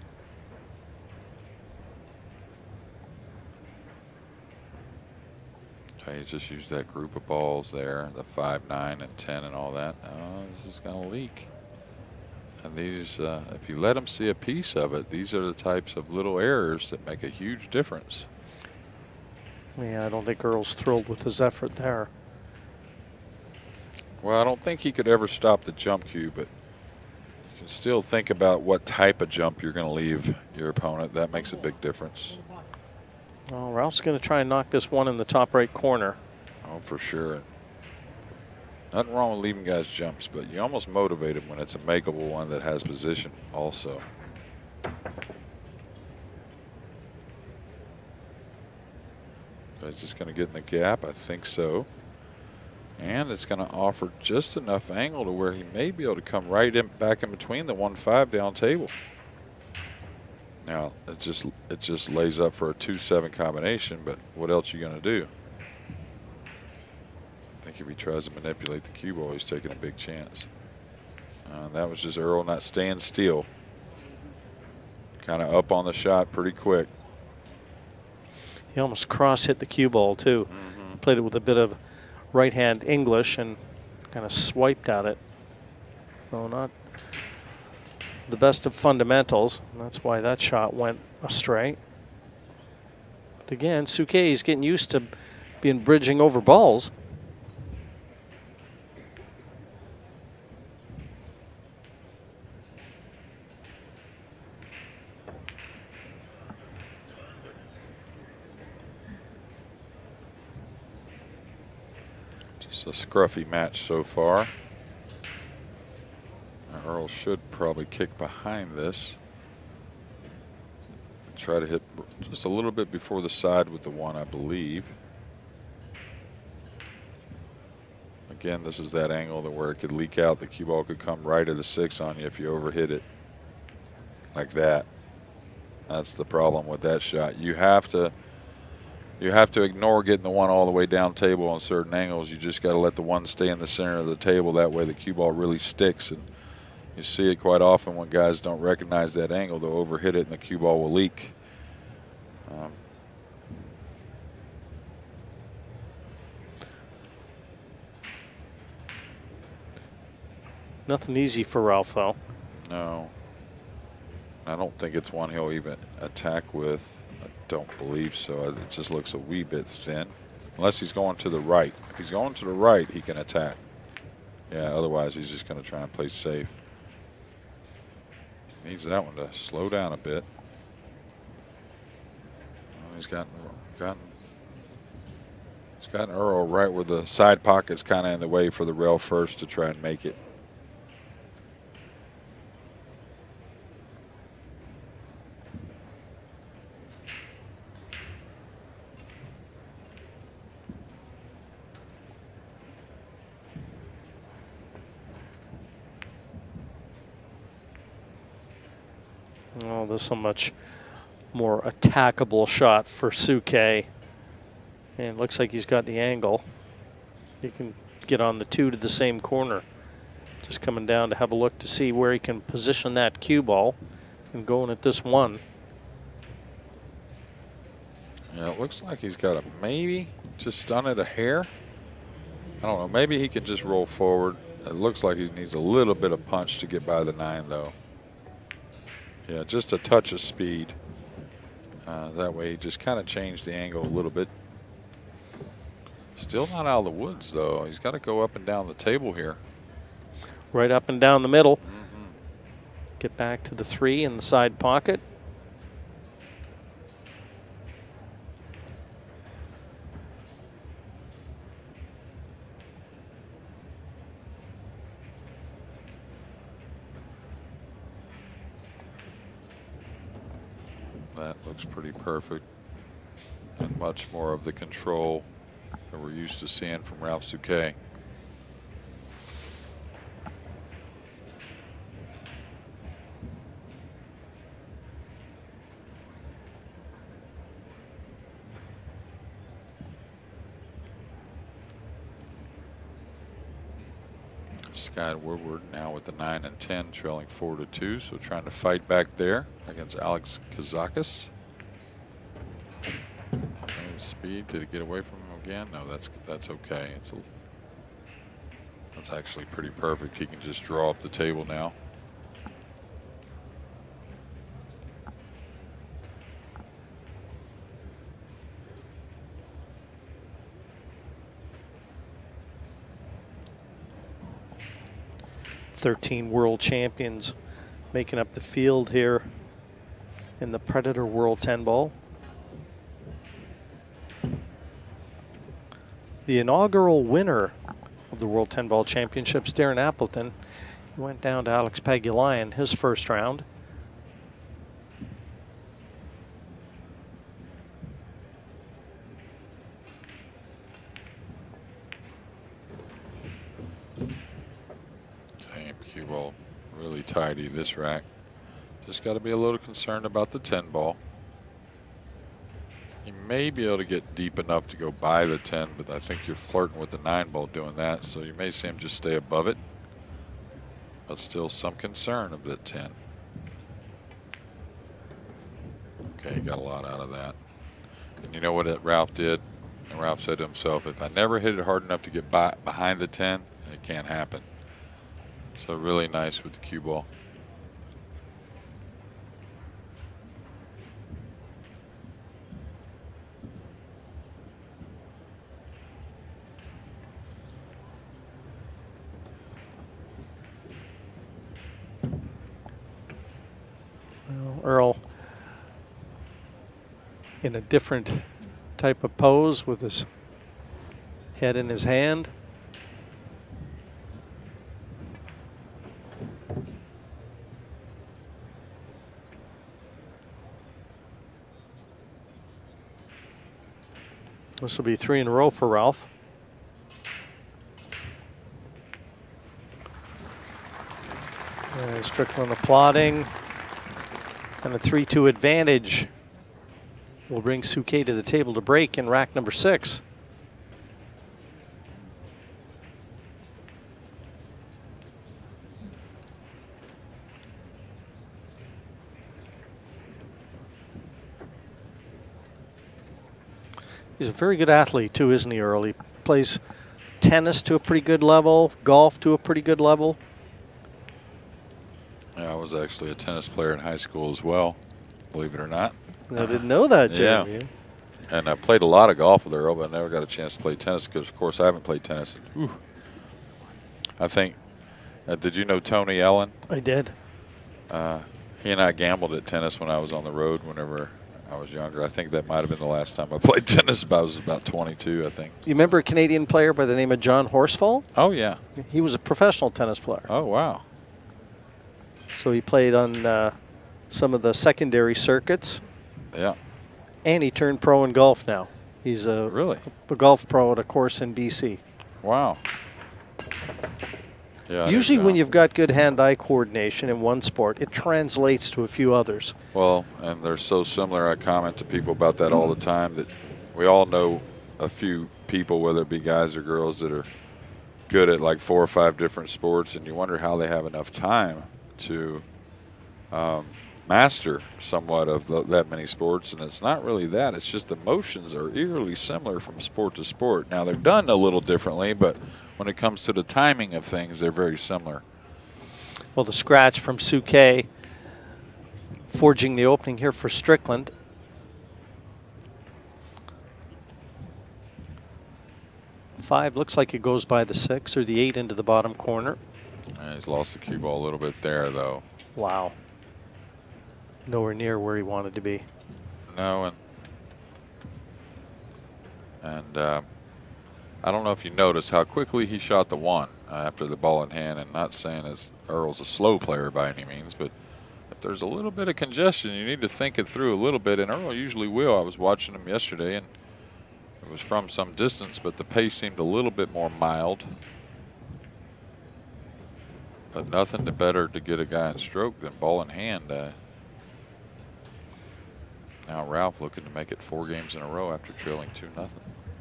Okay, just use that group of balls there, the five, nine, and ten and all that. Oh, this is going to leak. And these, uh, if you let them see a piece of it, these are the types of little errors that make a huge difference. Yeah, I don't think Earl's thrilled with his effort there. Well, I don't think he could ever stop the jump cue, but you can still think about what type of jump you're going to leave your opponent. That makes a big difference. Well, Ralph's going to try and knock this one in the top right corner. Oh, for sure. Nothing wrong with leaving guys jumps, but you almost motivate them when it's a makeable one that has position also. Is this going to get in the gap? I think so. And it's going to offer just enough angle to where he may be able to come right in back in between the one five down table. Now it just it just lays up for a two seven combination, but what else are you going to do? I think if he tries to manipulate the cue ball, he's taking a big chance. Uh, that was just Earl not staying still. Kind of up on the shot pretty quick. He almost cross hit the cue ball too. Mm-hmm. Played it with a bit of right hand English and kind of swiped at it. So not the best of fundamentals. That's why that shot went astray. But again, Souquet is getting used to being bridging over balls. It's a scruffy match so far. Earl should probably kick behind this. Try to hit just a little bit before the side with the one, I believe. Again, this is that angle that where it could leak out. The cue ball could come right at the six on you if you overhit it like that. That's the problem with that shot. You have to you have to ignore getting the one all the way down table on certain angles. You just got to let the one stay in the center of the table. That way the cue ball really sticks. And you see it quite often when guys don't recognize that angle. They'll overhit it and the cue ball will leak. Um, Nothing easy for Ralf, though. no. I don't think it's one he'll even attack with. I don't believe so. It just looks a wee bit thin. Unless he's going to the right. If he's going to the right, he can attack. Yeah, otherwise he's just going to try and play safe. Needs that one to slow down a bit. Well, he's gotten, gotten, he's gotten Earl right where the side pocket's kind of in the way for the rail first to try and make it. Oh, this is a much more attackable shot for Souquet. And it looks like he's got the angle. He can get on the two to the same corner. Just coming down to have a look to see where he can position that cue ball and going at this one. Yeah, it looks like he's got a maybe just stun it a hair. I don't know. Maybe he could just roll forward. It looks like he needs a little bit of punch to get by the nine, though. Yeah, just a touch of speed. Uh, that way he just kind of changed the angle a little bit. Still not out of the woods, though. He's got to go up and down the table here. Right up and down the middle. Mm-hmm. Get back to the three in the side pocket. That looks pretty perfect. And much more of the control that we're used to seeing from Ralf Souquet. Scott Woodward now with the nine and ten, trailing four to two, so trying to fight back there against Alex Kazakis. Speed, did it get away from him again? No, that's that's okay. It's a, that's actually pretty perfect. He can just draw up the table now. thirteen world champions making up the field here in the Predator World ten Ball. The inaugural winner of the World ten Ball Championships, Darren Appleton, he went down to Alex Pagulayan in his first round. Cue ball really tidy this rack. Just got to be a little concerned about the ten ball. You may be able to get deep enough to go by the ten, but I think you're flirting with the nine ball doing that, so you may see him just stay above it. But still some concern of the ten. Okay, got a lot out of that. And you know what it, Ralph did? And Ralph said to himself, if I never hit it hard enough to get by, behind the ten, it can't happen. So really nice with the cue ball. Well, Earl in a different type of pose with his head in his hand. This will be three in a row for Ralf. And Strickland applauding. And a three two advantage will bring Souquet to the table to break in rack number six. He's a very good athlete too, isn't he, Earl? He plays tennis to a pretty good level, golf to a pretty good level. Yeah, I was actually a tennis player in high school as well, believe it or not. I didn't know that, Jeremy. Yeah. And I played a lot of golf with Earl, but I never got a chance to play tennis because, of course, I haven't played tennis. Ooh. I think, uh, did you know Tony Ellen? I did. Uh, he and I gambled at tennis when I was on the road whenever I was younger. I think that might have been the last time I played tennis. I was about twenty-two, I think. You remember a Canadian player by the name of John Horsfall? Oh, yeah. He was a professional tennis player. Oh, wow. So he played on uh, some of the secondary circuits. Yeah. And he turned pro in golf now. He's a, really? a golf pro at a course in B C. Wow. Yeah. Usually when you've got good hand-eye coordination in one sport, it translates to a few others. Well, and they're so similar. I comment to people about that all the time, that we all know a few people, whether it be guys or girls, that are good at like four or five different sports, and you wonder how they have enough time to um, master somewhat of the, that many sports. And it's not really that. It's just the motions are eerily similar from sport to sport. Now, they're done a little differently, but when it comes to the timing of things, they're very similar. Well, the scratch from Souquet forging the opening here for Strickland. Five looks like it goes by the six or the eight into the bottom corner. And he's lost the cue ball a little bit there, though. Wow. Nowhere near where he wanted to be. No, and and uh, I don't know if you noticed how quickly he shot the one uh, after the ball in hand. And not saying as Earl's a slow player by any means, but if there's a little bit of congestion, you need to think it through a little bit. And Earl usually will. I was watching him yesterday, and it was from some distance, but the pace seemed a little bit more mild. But nothing to better to get a guy in stroke than ball in hand. Uh, now Ralf looking to make it four games in a row after trailing two nothing.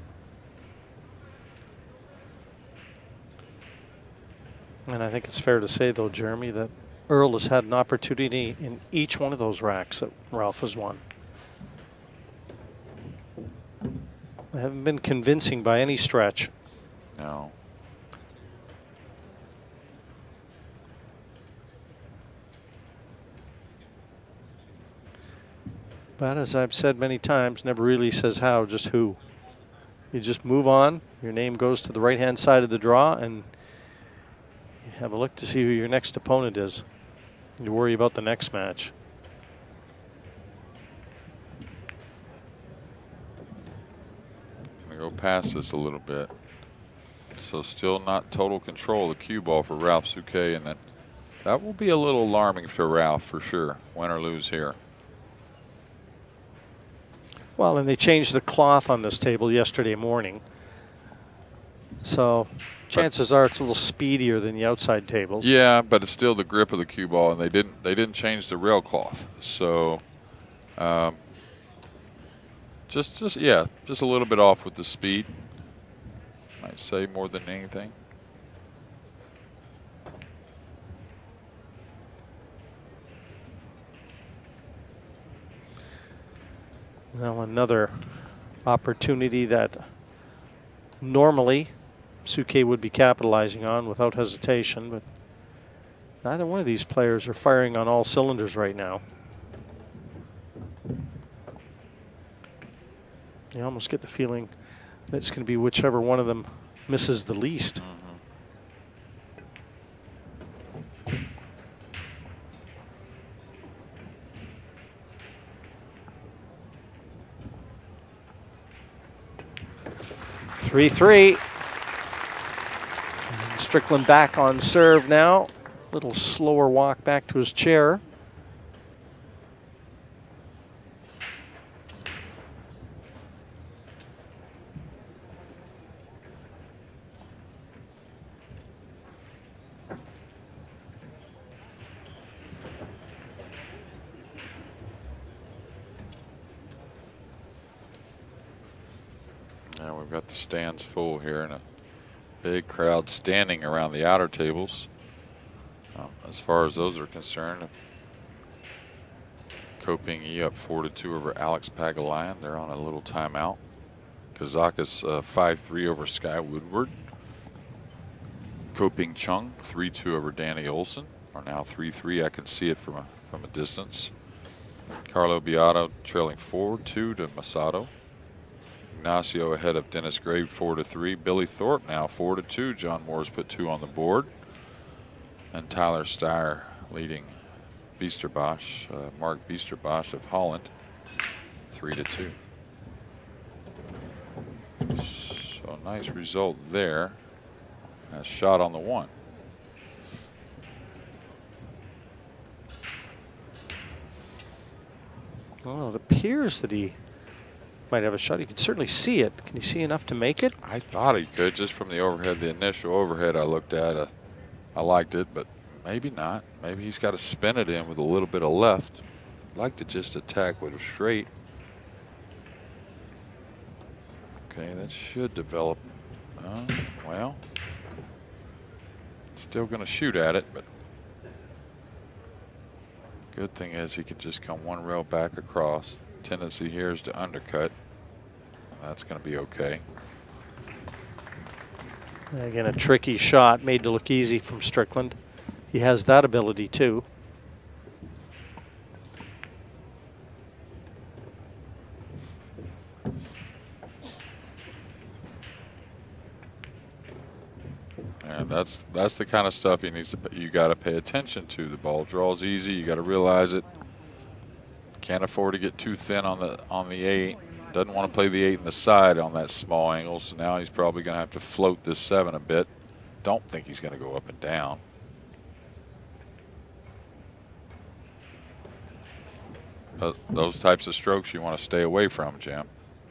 And I think it's fair to say, though, Jeremy, that Earl has had an opportunity in each one of those racks that Ralf has won. They haven't been convincing by any stretch. No. But as I've said many times, never really says how, just who. You just move on. Your name goes to the right-hand side of the draw, and you have a look to see who your next opponent is. You worry about the next match. Gonna go past this a little bit. So still not total control of the cue ball for Ralf Souquet, and that that will be a little alarming for Ralf for sure, win or lose here. Well, and they changed the cloth on this table yesterday morning. So chances are it's a little speedier than the outside tables. Yeah, but it's still the grip of the cue ball, and they didn't they didn't change the rail cloth. So um, just just yeah, just a little bit off with the speed. Might say more than anything. Well, another opportunity that normally Souquet would be capitalizing on without hesitation, but neither one of these players are firing on all cylinders right now. You almost get the feeling that it's going to be whichever one of them misses the least. Mm-hmm. three three. Strickland back on serve now. Little slower walk back to his chair. we've got the stands full here and a big crowd standing around the outer tables. Um, as far as those are concerned, Koping up four to two over Alex Pagulayan. They're on a little timeout. Kazakus uh, five three over Sky Woodward. Koping Chung three two over Danny Olson. Are now three three. I can see it from a from a distance. Carlo Beato trailing four two to Masato. Ignacio ahead of Dennis Grave four to three. Billy Thorpe now four to two. John Moore's put two on the board. And Tyler Steyer leading Biesterbosch, uh, Mark Biesterbosch of Holland, three to two. So nice result there. A shot on the one. Well, it appears that he might have a shot. You can certainly see it. Can you see enough to make it? I thought he could just from the overhead. The initial overhead I looked at, uh, I liked it, but maybe not. Maybe he's got to spin it in with a little bit of left. I'd like to just attack with a straight. Okay, that should develop. Uh, well, still going to shoot at it, but good thing is he can just come one rail back across. Tendency here is to undercut. That's going to be okay. Again, a tricky shot made to look easy from Strickland. He has that ability too. And that's that's the kind of stuff he needs to. You got to pay attention to. The ball draws easy. You got to realize it. Can't afford to get too thin on the on the eight. Doesn't want to play the eight in the side on that small angle. So now he's probably going to have to float this seven a bit. Don't think he's going to go up and down. Uh, those types of strokes you want to stay away from, Jim.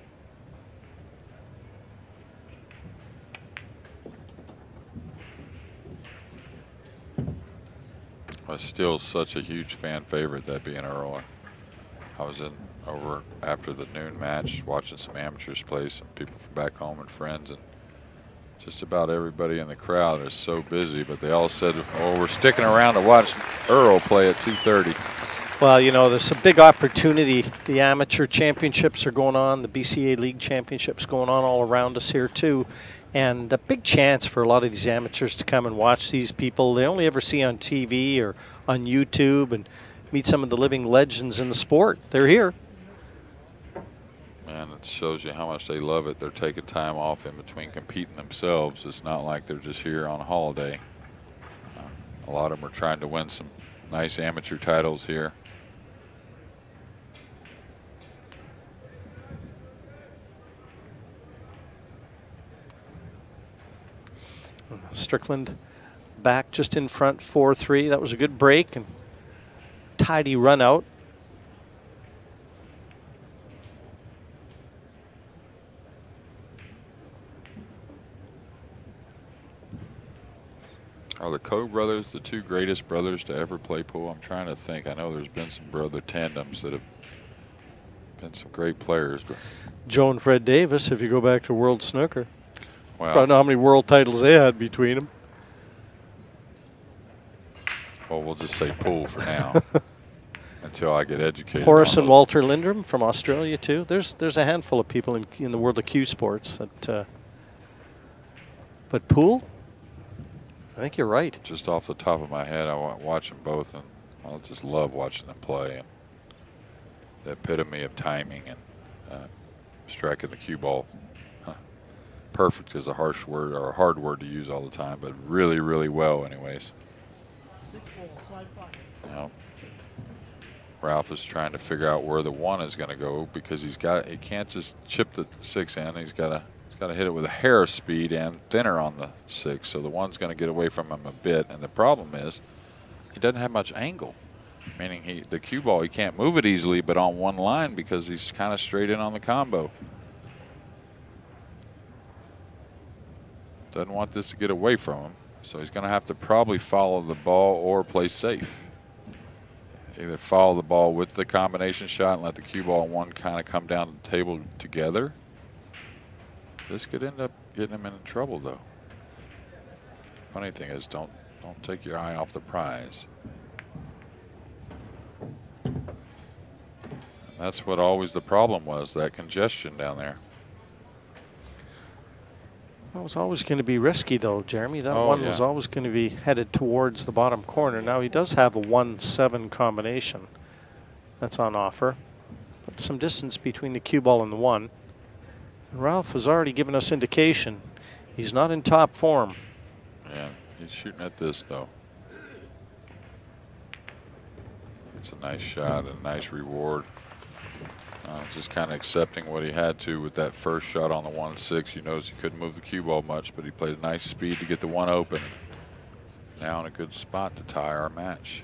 But still such a huge fan favorite, that being Earl. I was in over after the noon match watching some amateurs play, some people from back home and friends, and just about everybody in the crowd is so busy, but they all said, oh, we're sticking around to watch Earl play at two thirty. Well, you know, there's a big opportunity. The amateur championships are going on. The B C A League championships going on all around us here too. And a big chance for a lot of these amateurs to come and watch these people they only ever see on T V or on YouTube and meet some of the living legends in the sport. They're here. Man, it shows you how much they love it. They're taking time off in between competing themselves. It's not like they're just here on a holiday. Uh, a lot of them are trying to win some nice amateur titles here. Strickland back just in front, four three. That was a good break and tidy run out. Are the Koch brothers the two greatest brothers to ever play pool? I'm trying to think. I know there's been some brother tandems that have been some great players. But Joe and Fred Davis, if you go back to World Snooker. Well, I don't know how many world titles they had between them. Well, we'll just say pool for now until I get educated. Horace on and those. Walter Lindrum from Australia too. There's there's a handful of people in in the world of CueSports that. Uh, but pool, I think you're right. Just off the top of my head, I watch them both, and I just love watching them play. And the epitome of timing and uh, striking the cue ball. Huh. Perfect is a harsh word or a hard word to use all the time, but really, really well, anyways. Now, Ralph is trying to figure out where the one is going to go because he's got he can't just chip the six in. He's got to he's got to hit it with a hair of speed and thinner on the six, so the one's going to get away from him a bit. And the problem is he doesn't have much angle, meaning he the cue ball he can't move it easily, but on one line because he's kind of straight in on the combo. Doesn't want this to get away from him, so he's going to have to probably follow the ball or play safe. Either follow the ball with the combination shot and let the cue ball and one kind of come down the table together, this could end up getting him in trouble, though. Funny thing is, don't don't take your eye off the prize. And that's what always the problem was, that congestion down there. It was always going to be risky, though, Jeremy. That Oh, one yeah. was always going to be headed towards the bottom corner. Now he does have a one seven combination that's on offer. But some distance between the cue ball and the one. And Ralf has already given us indication he's not in top form. Yeah, he's shooting at this, though. It's a nice shot, a nice reward. Uh, just kind of accepting what he had to with that first shot on the one six. He knows he couldn't move the cue ball much, but he played a nice speed to get the one open. Now in a good spot to tie our match.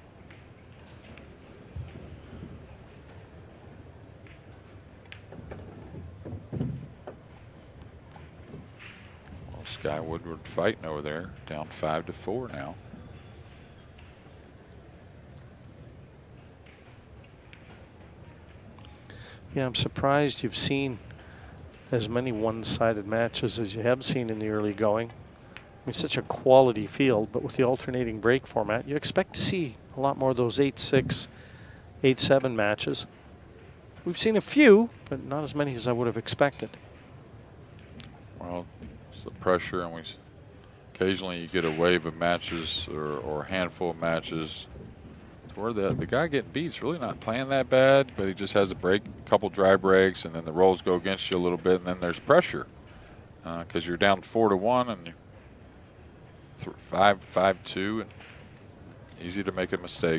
Well, Sky Woodward fighting over there, down five to four now. Yeah, I'm surprised you've seen as many one-sided matches as you have seen in the early going. I mean, such a quality field, but with the alternating break format, you expect to see a lot more of those eight six, eight seven matches. We've seen a few, but not as many as I would have expected. Well, it's the pressure, and we occasionally you get a wave of matches or, or a handful of matches where the, the guy getting beat's really not playing that bad, but he just has a break, a couple dry breaks, and then the rolls go against you a little bit, and then there's pressure because uh, you're down four to one and you're five, five, two, and easy to make a mistake.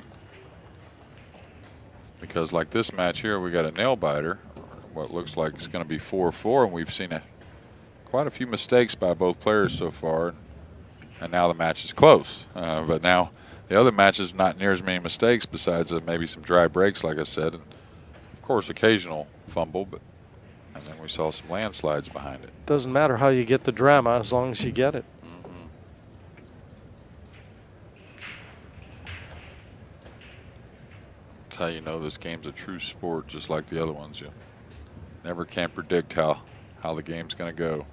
Because like this match here, we got a nail biter, what looks like it's going to be four four, and we've seen a, quite a few mistakes by both players so far, and now the match is close. Uh, but now the other matches, not near as many mistakes besides uh, maybe some dry breaks, like I said, and of course occasional fumble, but and then we saw some landslides behind it. Doesn't matter how you get the drama as long as you get it. Mm-hmm. That's how you know this game's a true sport, just like the other ones. You never can predict how, how the game's going to go.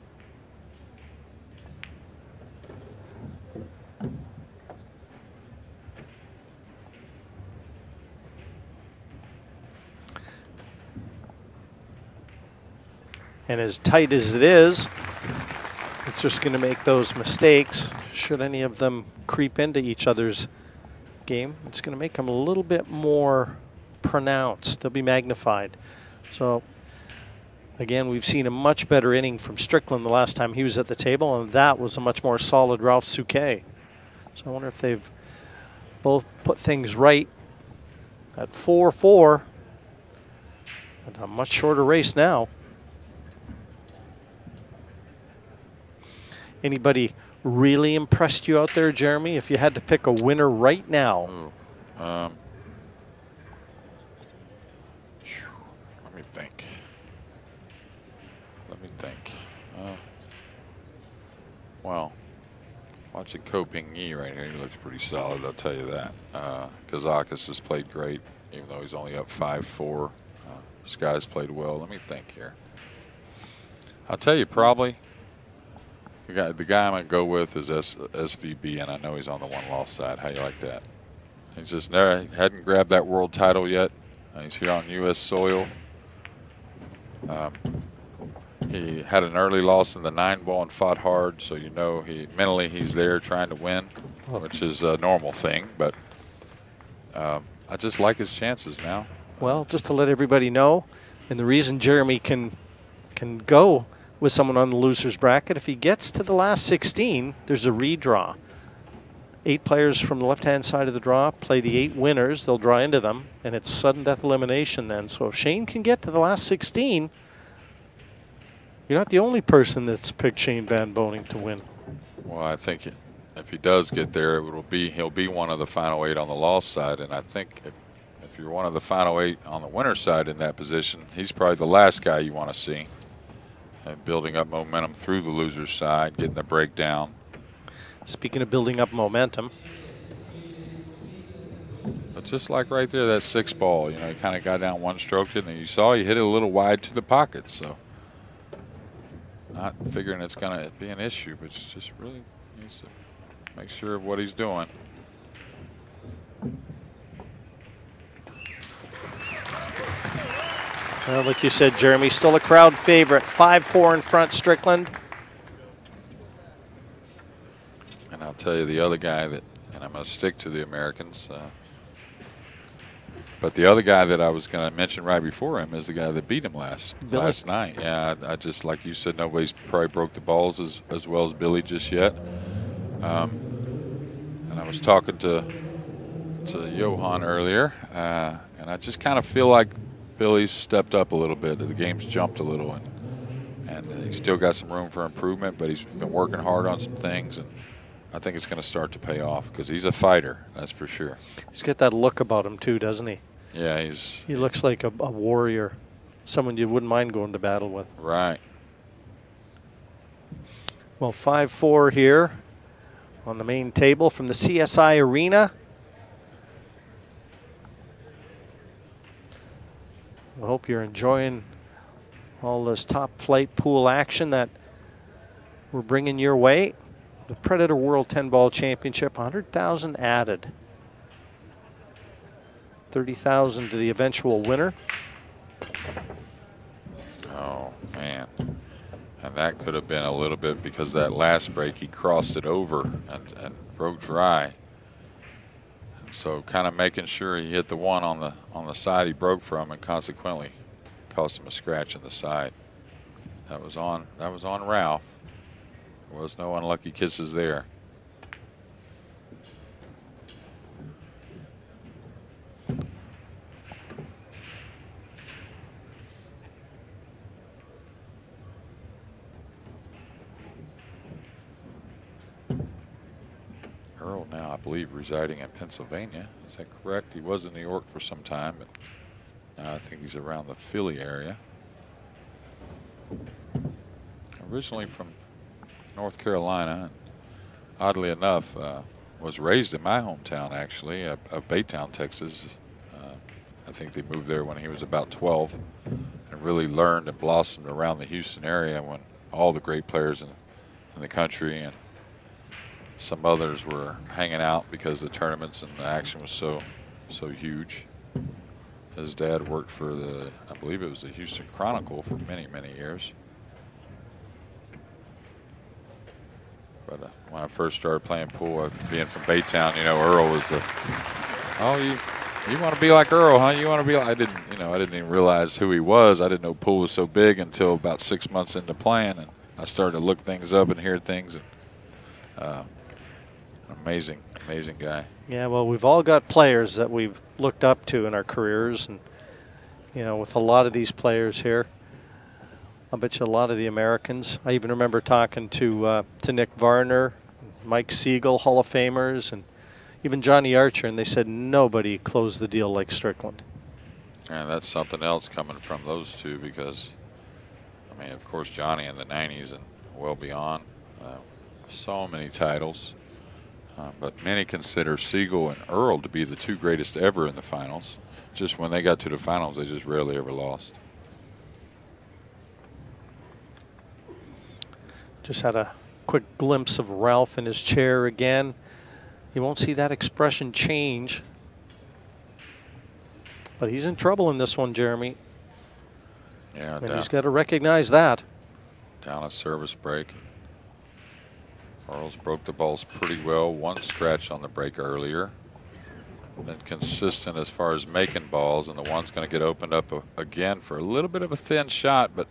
And as tight as it is, it's just going to make those mistakes. Should any of them creep into each other's game, it's going to make them a little bit more pronounced. They'll be magnified. So, again, we've seen a much better inning from Strickland the last time he was at the table, and that was a much more solid Ralf Souquet. So I wonder if they've both put things right at four four. And a much shorter race now. Anybody really impressed you out there, Jeremy, if you had to pick a winner right now? Ooh, um, let me think. Let me think. Uh, well, watching Ko Ping Yi right here, he looks pretty solid, I'll tell you that. Uh, Kazakis has played great, even though he's only up five four. Uh, Sky's played well. Let me think here. I'll tell you, probably. The guy, the guy I'm going to go with is S, SVB, and I know he's on the one-loss side. How you like that? He's just never hadn't grabbed that world title yet. Uh, he's here on U S soil. Um, he had an early loss in the nine ball and fought hard, so you know he mentally he's there trying to win, which is a normal thing. But um, I just like his chances now. Well, just to let everybody know, and the reason Jeremy can can go with someone on the loser's bracket, if he gets to the last sixteen, there's a redraw. Eight players from the left-hand side of the draw play the eight winners. They'll draw into them, and it's sudden death elimination then. So if Shane can get to the last sixteen, you're not the only person that's picked Shane Van Boning to win. Well, I think if he does get there, it will be he'll be one of the final eight on the loss side, and I think if, if you're one of the final eight on the winner side in that position, he's probably the last guy you want to see. And building up momentum through the loser's side, getting the breakdown. Speaking of building up momentum. But just like right there, that six ball, you know, he kind of got down one stroke, and you saw he hit it a little wide to the pocket. So not figuring it's going to be an issue, but just really needs to make sure of what he's doing. Well, like you said, Jeremy, still a crowd favorite. five four in front, Strickland. And I'll tell you the other guy that, and I'm going to stick to the Americans, uh, but the other guy that I was going to mention right before him is the guy that beat him last Billy. last night. Yeah, I, I just, like you said, nobody's probably broke the balls as, as well as Billy just yet. Um, and I was talking to, to Johan earlier, uh, and I just kind of feel like Billy's stepped up a little bit. The game's jumped a little, and and he's still got some room for improvement, but he's been working hard on some things, and I think it's going to start to pay off because he's a fighter, that's for sure. He's got that look about him too, doesn't he? Yeah, he's... He looks like a, a warrior, someone you wouldn't mind going to battle with. Right. Well, five four here on the main table from the C S I Arena. I hope you're enjoying all this top flight pool action that we're bringing your way. The Predator World ten ball Championship, one hundred thousand added. thirty thousand to the eventual winner. Oh, man. And that could have been a little bit because that last break he crossed it over and, and broke dry. And so kind of making sure he hit the one on the on the side he broke from, and consequently cost him a scratch in the side. That was on that was on Ralf. There was no unlucky kisses there. Earl now, I believe, residing in Pennsylvania. Is that correct? He was in New York for some time, but now I think he's around the Philly area. Originally from North Carolina, and oddly enough, uh, was raised in my hometown, actually, of, of Baytown, Texas. Uh, I think they moved there when he was about twelve, and really learned and blossomed around the Houston area when all the great players in, in the country and some others were hanging out because the tournaments and the action was so so huge. His dad worked for the, I believe it was the Houston Chronicle for many, many years. But uh, when I first started playing pool, uh, being from Baytown, you know, Earl was the, oh, you you want to be like Earl, huh? You want to be like, I didn't, you know, I didn't even realize who he was. I didn't know pool was so big until about six months into playing, and I started to look things up and hear things. And, uh, Amazing, amazing guy. Yeah, well, we've all got players that we've looked up to in our careers, and you know, with a lot of these players here, I bet you a lot of the Americans. I even remember talking to uh, to Nick Varner, Mike Siegel, Hall of Famers, and even Johnny Archer, and they said nobody closed the deal like Strickland. And that's something else coming from those two, because, I mean, of course, Johnny in the nineties and well beyond, uh, so many titles. Uh, but many consider Siegel and Earl to be the two greatest ever in the finals. Just when they got to the finals, they just rarely ever lost. Just had a quick glimpse of Ralf in his chair again. You won't see that expression change. But he's in trouble in this one, Jeremy. Yeah, and down, he's got to recognize that. Down a service break. Earl's broke the balls pretty well. One scratch on the break earlier. Been consistent as far as making balls, and the one's going to get opened up again for a little bit of a thin shot, but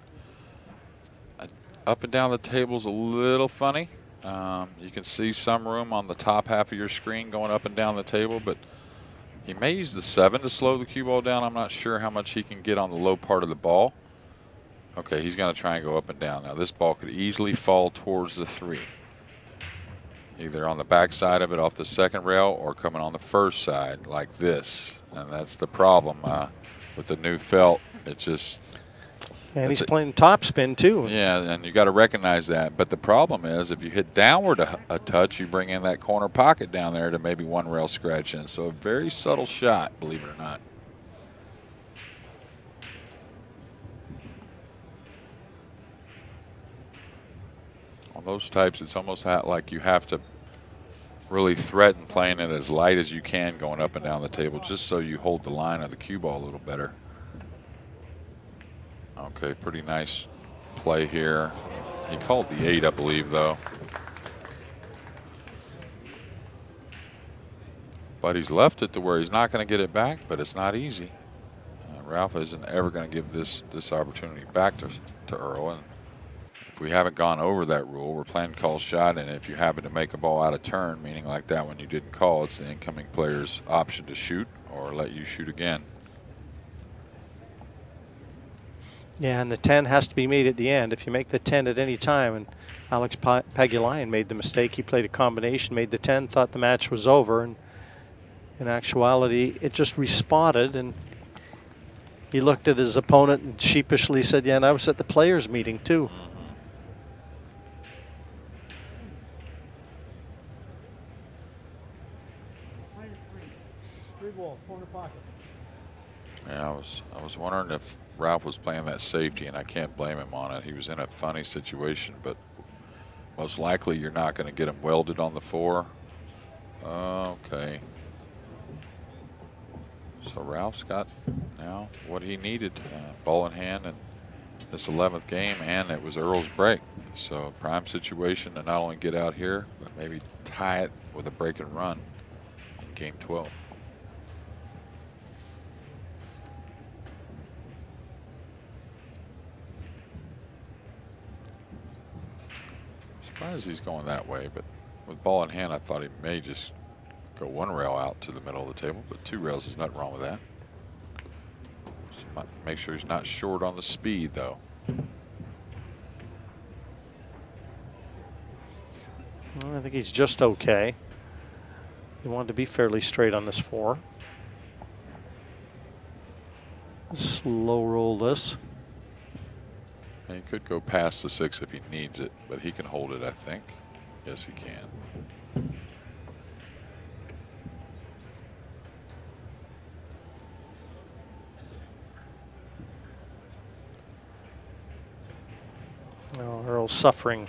up and down the table's a little funny. Um, you can see some room on the top half of your screen going up and down the table, but he may use the seven to slow the cue ball down. I'm not sure how much he can get on the low part of the ball. Okay, he's going to try and go up and down. Now, this ball could easily fall towards the three, either on the back side of it off the second rail or coming on the first side like this. And that's the problem uh, with the new felt. It just... And he's playing topspin too. Yeah, and you got to recognize that. But the problem is if you hit downward a, a touch, you bring in that corner pocket down there to maybe one rail scratch in. So a very subtle shot, believe it or not. those types, it's almost like you have to really threaten playing it as light as you can going up and down the table, just so you hold the line of the cue ball a little better. Okay, pretty nice play here. He called the eight, I believe, though. But he's left it to where he's not going to get it back, but it's not easy. Uh, Ralf isn't ever going to give this this opportunity back to, to Earl. And if we haven't gone over that rule, we're playing call shot, and if you happen to make a ball out of turn, meaning like that one you didn't call, it's the incoming player's option to shoot or let you shoot again. Yeah, and the ten has to be made at the end. If you make the ten at any time, and Alex Pagulayan made the mistake, he played a combination, made the ten, thought the match was over, and in actuality, it just responded, and he looked at his opponent and sheepishly said, yeah, and I was at the players' meeting too. Yeah, I was I was wondering if Ralf was playing that safety, and I can't blame him on it. He was in a funny situation, but most likely you're not going to get him welded on the four. Okay. So Ralph's got now what he needed, uh, ball in hand in this eleventh game, and it was Earl's break. So prime situation to not only get out here, but maybe tie it with a break and run in game twelve. Surprised he's going that way, but with ball in hand, I thought he may just go one rail out to the middle of the table, but two rails is nothing wrong with that. Just make sure he's not short on the speed, though. I think he's just okay. He wanted to be fairly straight on this four. Slow roll this. And he could go past the six if he needs it, but he can hold it, I think. Yes, he can. Well, Earl's suffering.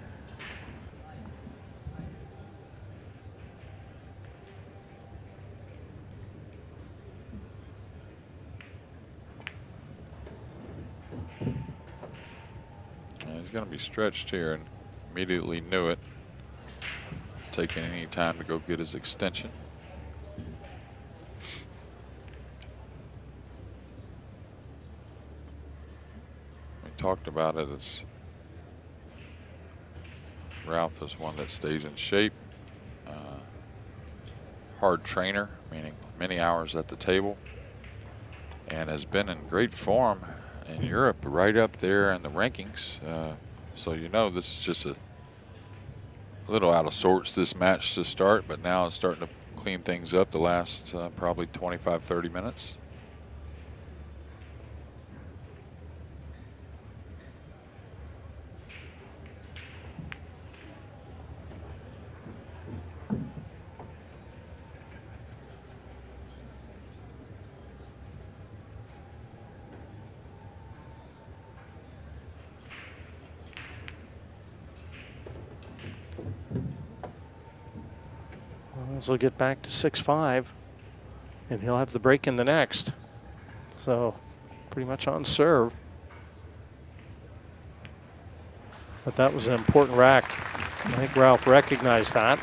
He's going to be stretched here, and immediately knew it. Taking any time to go get his extension. We talked about it as Ralf is one that stays in shape. Uh, hard trainer, meaning many hours at the table, and has been in great form in Europe, right up there in the rankings. Uh, so you know this is just a little out of sorts, this match to start, but now it's starting to clean things up the last uh, probably twenty-five, thirty minutes. He'll get back to six five, and he'll have the break in the next. So pretty much on serve. But that was an important rack. I think Ralf recognized that.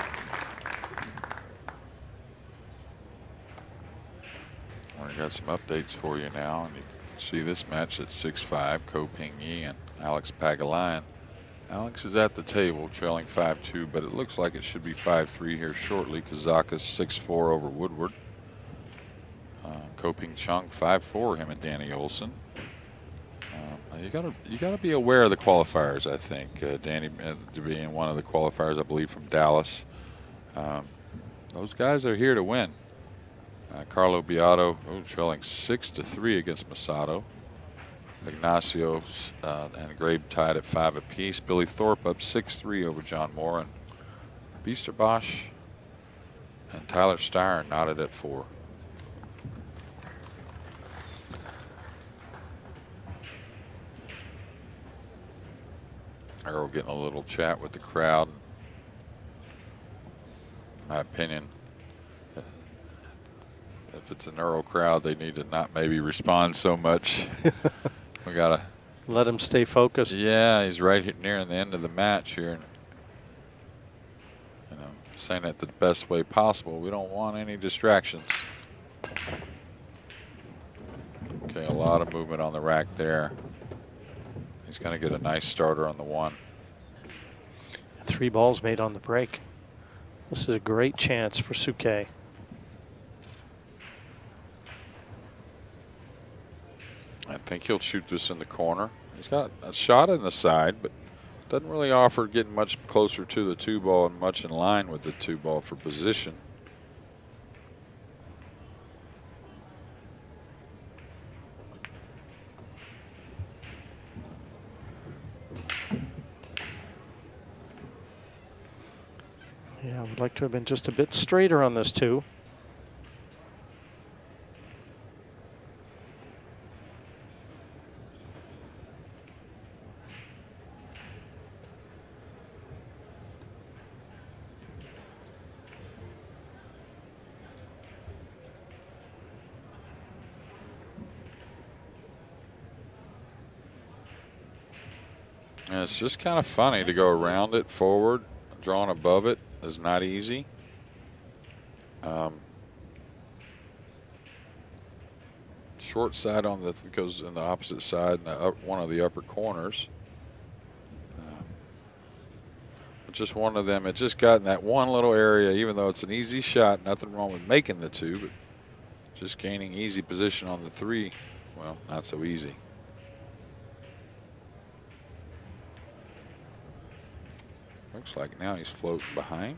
I got some updates for you now, and you can see this match at six five, Ko Ping Yi and Alex Pagulayan. Alex is at the table, trailing five two, but it looks like it should be five three here shortly. Kazaka's six four over Woodward. Uh, Ko Ping Chung five four, him and Danny Olson. Um, you gotta you gotta be aware of the qualifiers. I think uh, Danny uh, being one of the qualifiers, I believe, from Dallas. Um, those guys are here to win. Uh, Carlo Beato oh, trailing six to three against Masato. Ignacio uh, and Grabe tied at five apiece. Billy Thorpe up six three over John Moore, and Beasterbosch and Tyler Steyer knotted at four. Earl getting a little chat with the crowd. In my opinion, if it's an Earl crowd, they need to not maybe respond so much. We gotta let him stay focused. Yeah, he's right here near the end of the match here. You know, saying it the best way possible. We don't want any distractions. Okay, a lot of movement on the rack there. He's going to get a nice starter on the one. Three balls made on the break. This is a great chance for Souquet. I think he'll shoot this in the corner. He's got a shot in the side, but doesn't really offer getting much closer to the two ball and much in line with the two ball for position. Yeah, I would like to have been just a bit straighter on this too. And it's just kind of funny to go around it forward. Drawing above it is not easy. Um, short side on the goes in the opposite side, in the up, one of the upper corners. Um, just one of them. It just got in that one little area. Even though it's an easy shot, nothing wrong with making the two, but just gaining easy position on the three. Well, not so easy. Looks like now he's floating behind.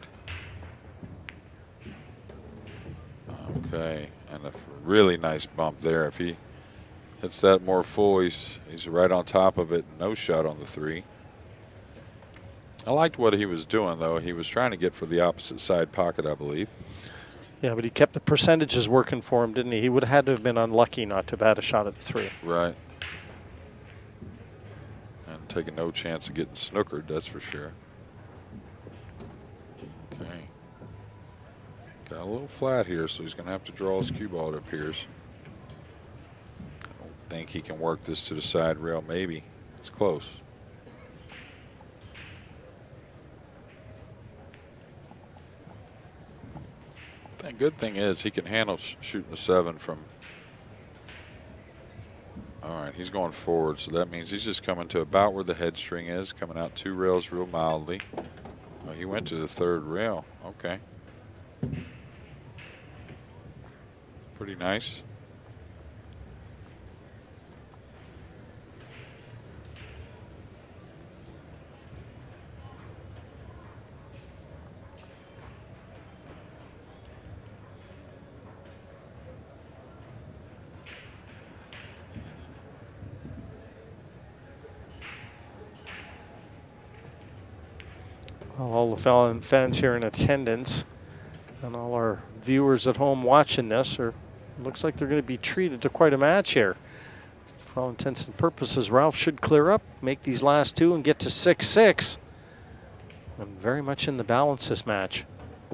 Okay, and a really nice bump there. If he hits that more full, he's, he's right on top of it. No shot on the three. I liked what he was doing, though. He was trying to get for the opposite side pocket, I believe. Yeah, but he kept the percentages working for him, didn't he? He would have had to have been unlucky not to have had a shot at the three. Right. And taking no chance of getting snookered, that's for sure. Okay. Got a little flat here, so he's going to have to draw his cue ball, it appears. I don't think he can work this to the side rail. Maybe. It's close. The good thing is he can handle sh shooting the seven from. All right, he's going forward, so that means he's just coming to about where the head string is, coming out two rails real mildly. Oh, he went to the third rail. Okay. Pretty nice. All the fans here in attendance and all our viewers at home watching this are, looks like they're going to be treated to quite a match here. For all intents and purposes, Ralf should clear up, make these last two, and get to six six. And very much in the balance this match.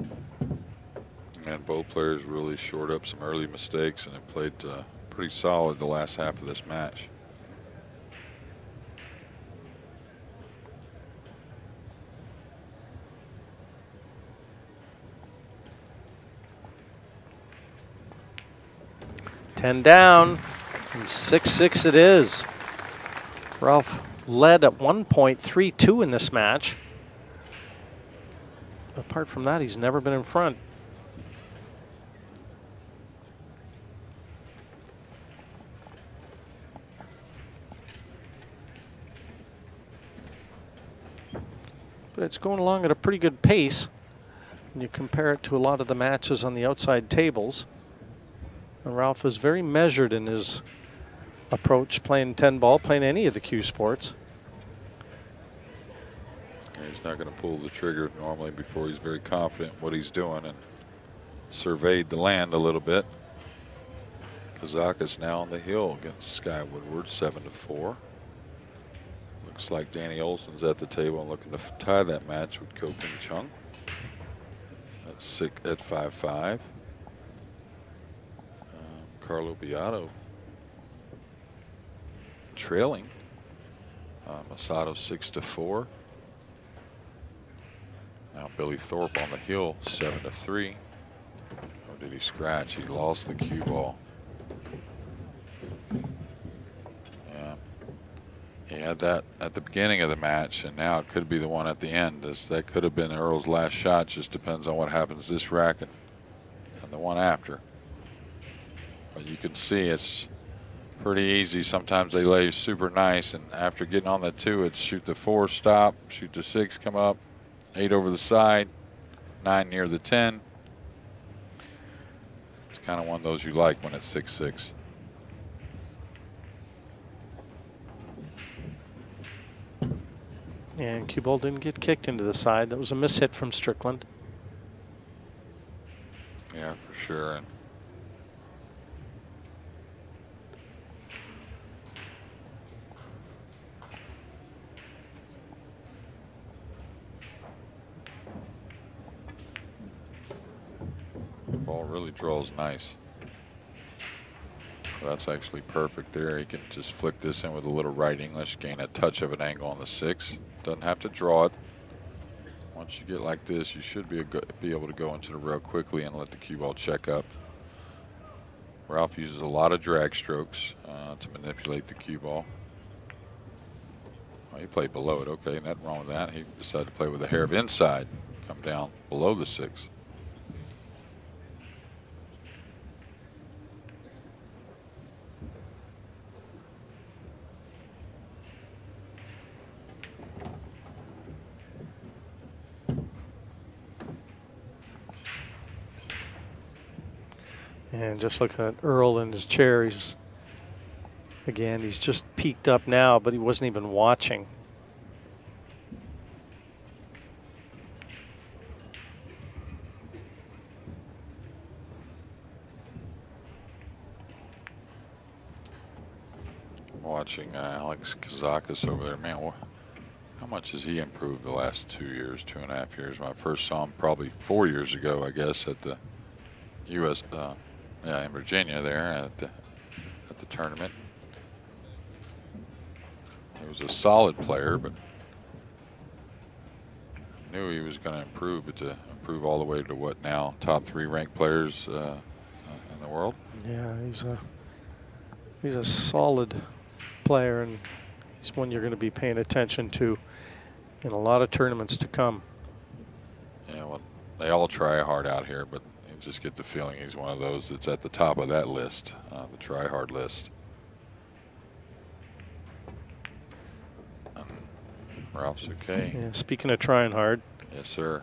And both players really shored up some early mistakes and have played uh, pretty solid the last half of this match. ten down, and six six it is. Ralf led at one point three two in this match. Apart from that, he's never been in front. But it's going along at a pretty good pace when you compare it to a lot of the matches on the outside tables. And Ralf is very measured in his approach, playing ten ball, playing any of the CueSports. He's not going to pull the trigger normally before he's very confident in what he's doing and surveyed the land a little bit. Kazakis now on the hill against Sky Woodward, seven to four. Looks like Danny Olson's at the table and looking to tie that match with Ko Ping Chung. That's six at five five. Um, Carlo Beato trailing. Uh, Masato six to four. Now Billy Thorpe on the hill, seven to three. Or did he scratch? He lost the cue ball. Yeah, he had that at the beginning of the match, and now it could be the one at the end. This, that could have been Earl's last shot. Just depends on what happens this rack and, and the one after. But you can see it's pretty easy. Sometimes they lay super nice, and after getting on the two, it's shoot the four, stop, shoot the six, come up, eight over the side, nine near the ten. It's kind of one of those you like when it's six six. And cue ball didn't get kicked into the side. That was a mishit from Strickland. Yeah, for sure. And ball really draws nice. Well, that's actually perfect there. He can just flick this in with a little right English, gain a touch of an angle on the six. Doesn't have to draw it. Once you get like this, you should be, a go be able to go into the rail quickly and let the cue ball check up. Ralf uses a lot of drag strokes uh, to manipulate the cue ball. Well, he played below it. Okay, nothing wrong with that. He decided to play with a hair of inside, come down below the six. And just looking at Earl in his chair, he's, again, he's just peeked up now, but he wasn't even watching. Watching uh, Alex Kazakis over there, man, wh how much has he improved the last two years, two and a half years? When I first saw him probably four years ago, I guess, at the U S Uh, Yeah, in Virginia there at the at the tournament. He was a solid player, but knew he was going to improve, but to improve all the way to what now, top three ranked players uh, in the world. Yeah, he's a he's a solid player, and he's one you're going to be paying attention to in a lot of tournaments to come. Yeah, well, they all try hard out here, but just get the feeling he's one of those that's at the top of that list, uh, the try-hard list. Um, Ralf Souquet. Yeah, speaking of trying hard. Yes, sir.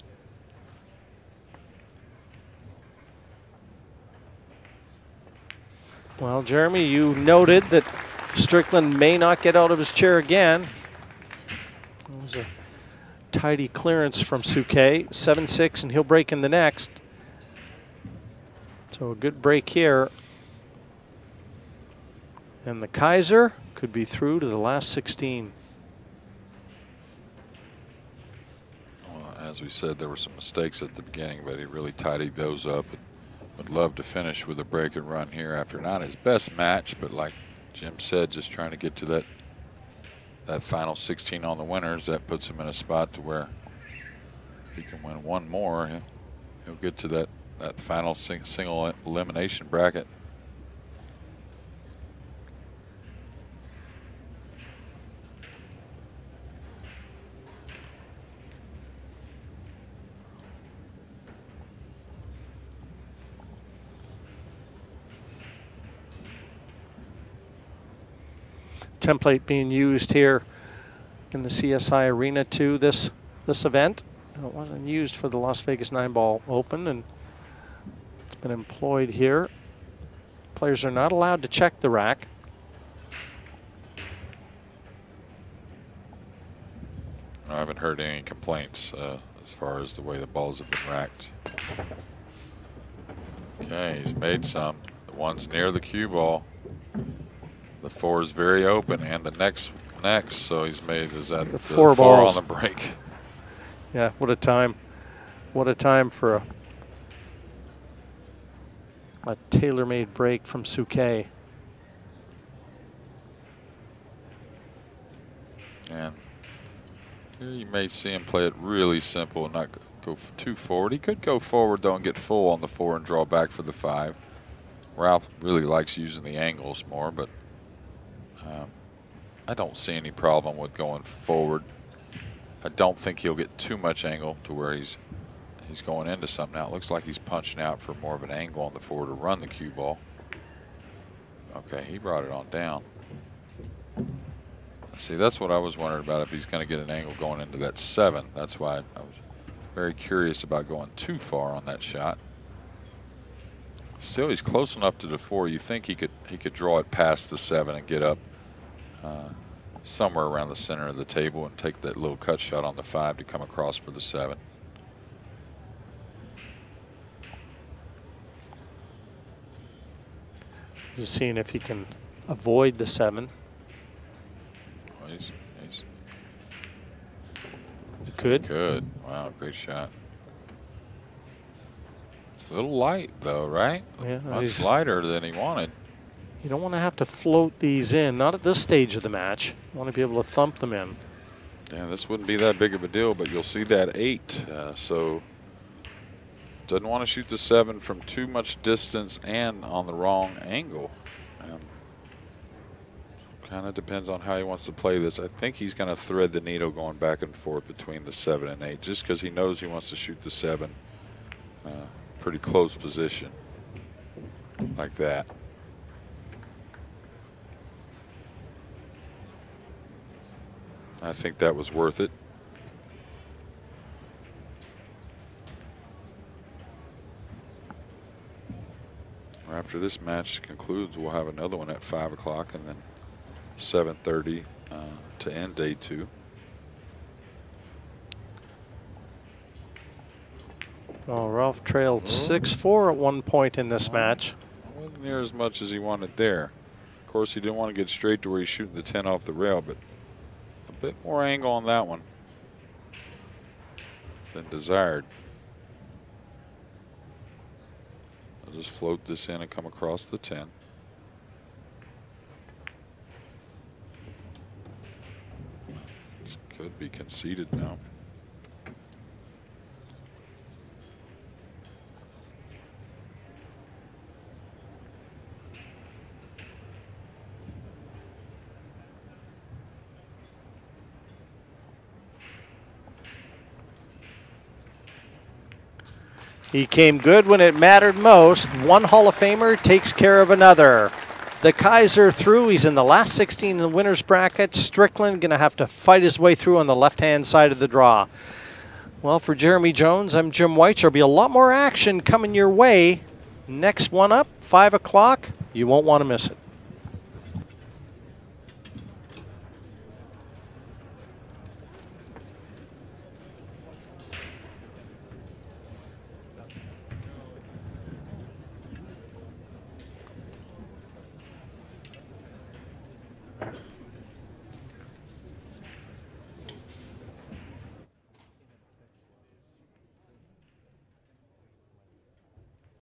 Well, Jeremy, you noted that Strickland may not get out of his chair again. It was a tidy clearance from Souquet, seven six, and he'll break in the next. So a good break here. And the Kaiser could be through to the last sixteen. Well, as we said, there were some mistakes at the beginning, but he really tidied those up. Would love to finish with a break and run here after not his best match, but like Jim said, just trying to get to that that final sixteen on the winners. That puts him in a spot to where if he can win one more, he'll, he'll get to that that final sing single elimination bracket. Template being used here in the C S I Arena to this this event. It wasn't used for the Las Vegas nine ball Open, and it's been employed here. Players are not allowed to check the rack. I haven't heard any complaints uh, as far as the way the balls have been racked. Okay, he's made some. The one's near the cue ball. The four is very open, and the next next, so he's made is that uh, four, four balls on the break. Yeah, what a time. What a time for a, a tailor-made break from Souquet. And here you may see him play it really simple and not go too forward. He could go forward, though, and get full on the four and draw back for the five. Ralf really likes using the angles more, but um, I don't see any problem with going forward. I don't think he'll get too much angle to where he's he's going into something now. It looks like he's punching out for more of an angle on the four to run the cue ball. Okay, he brought it on down. See, that's what I was wondering about, if he's going to get an angle going into that seven. That's why I was very curious about going too far on that shot. Still, he's close enough to the four. You think he could he could draw it past the seven and get up uh, somewhere around the center of the table and take that little cut shot on the five to come across for the seven. Just seeing if he can avoid the seven. Well, he's, he's Good. Good. Wow, great shot. A little light, though, right? Yeah, much lighter than he wanted. You don't want to have to float these in, not at this stage of the match. You want to be able to thump them in. Yeah, this wouldn't be that big of a deal, but you'll see that eight. Uh, so doesn't want to shoot the seven from too much distance and on the wrong angle. Um, kind of depends on how he wants to play this. I think he's going to thread the needle going back and forth between the seven and eight, just because he knows he wants to shoot the seven. Uh, pretty close position like that. I think that was worth it. After this match concludes, we'll have another one at five o'clock and then seven thirty uh, to end day two. Well, Ralf trailed six four at one point in this match. Wasn't near as much as he wanted there. Of course, he didn't want to get straight to where he's shooting the ten off the rail, but a bit more angle on that one than desired. I'll just float this in and come across the ten. This could be conceded now. He came good when it mattered most. One Hall of Famer takes care of another. The Kaiser through. He's in the last sixteen in the winner's bracket. Strickland going to have to fight his way through on the left-hand side of the draw. Well, for Jeremy Jones, I'm Jim White. There'll be a lot more action coming your way. Next one up, five o'clock. You won't want to miss it.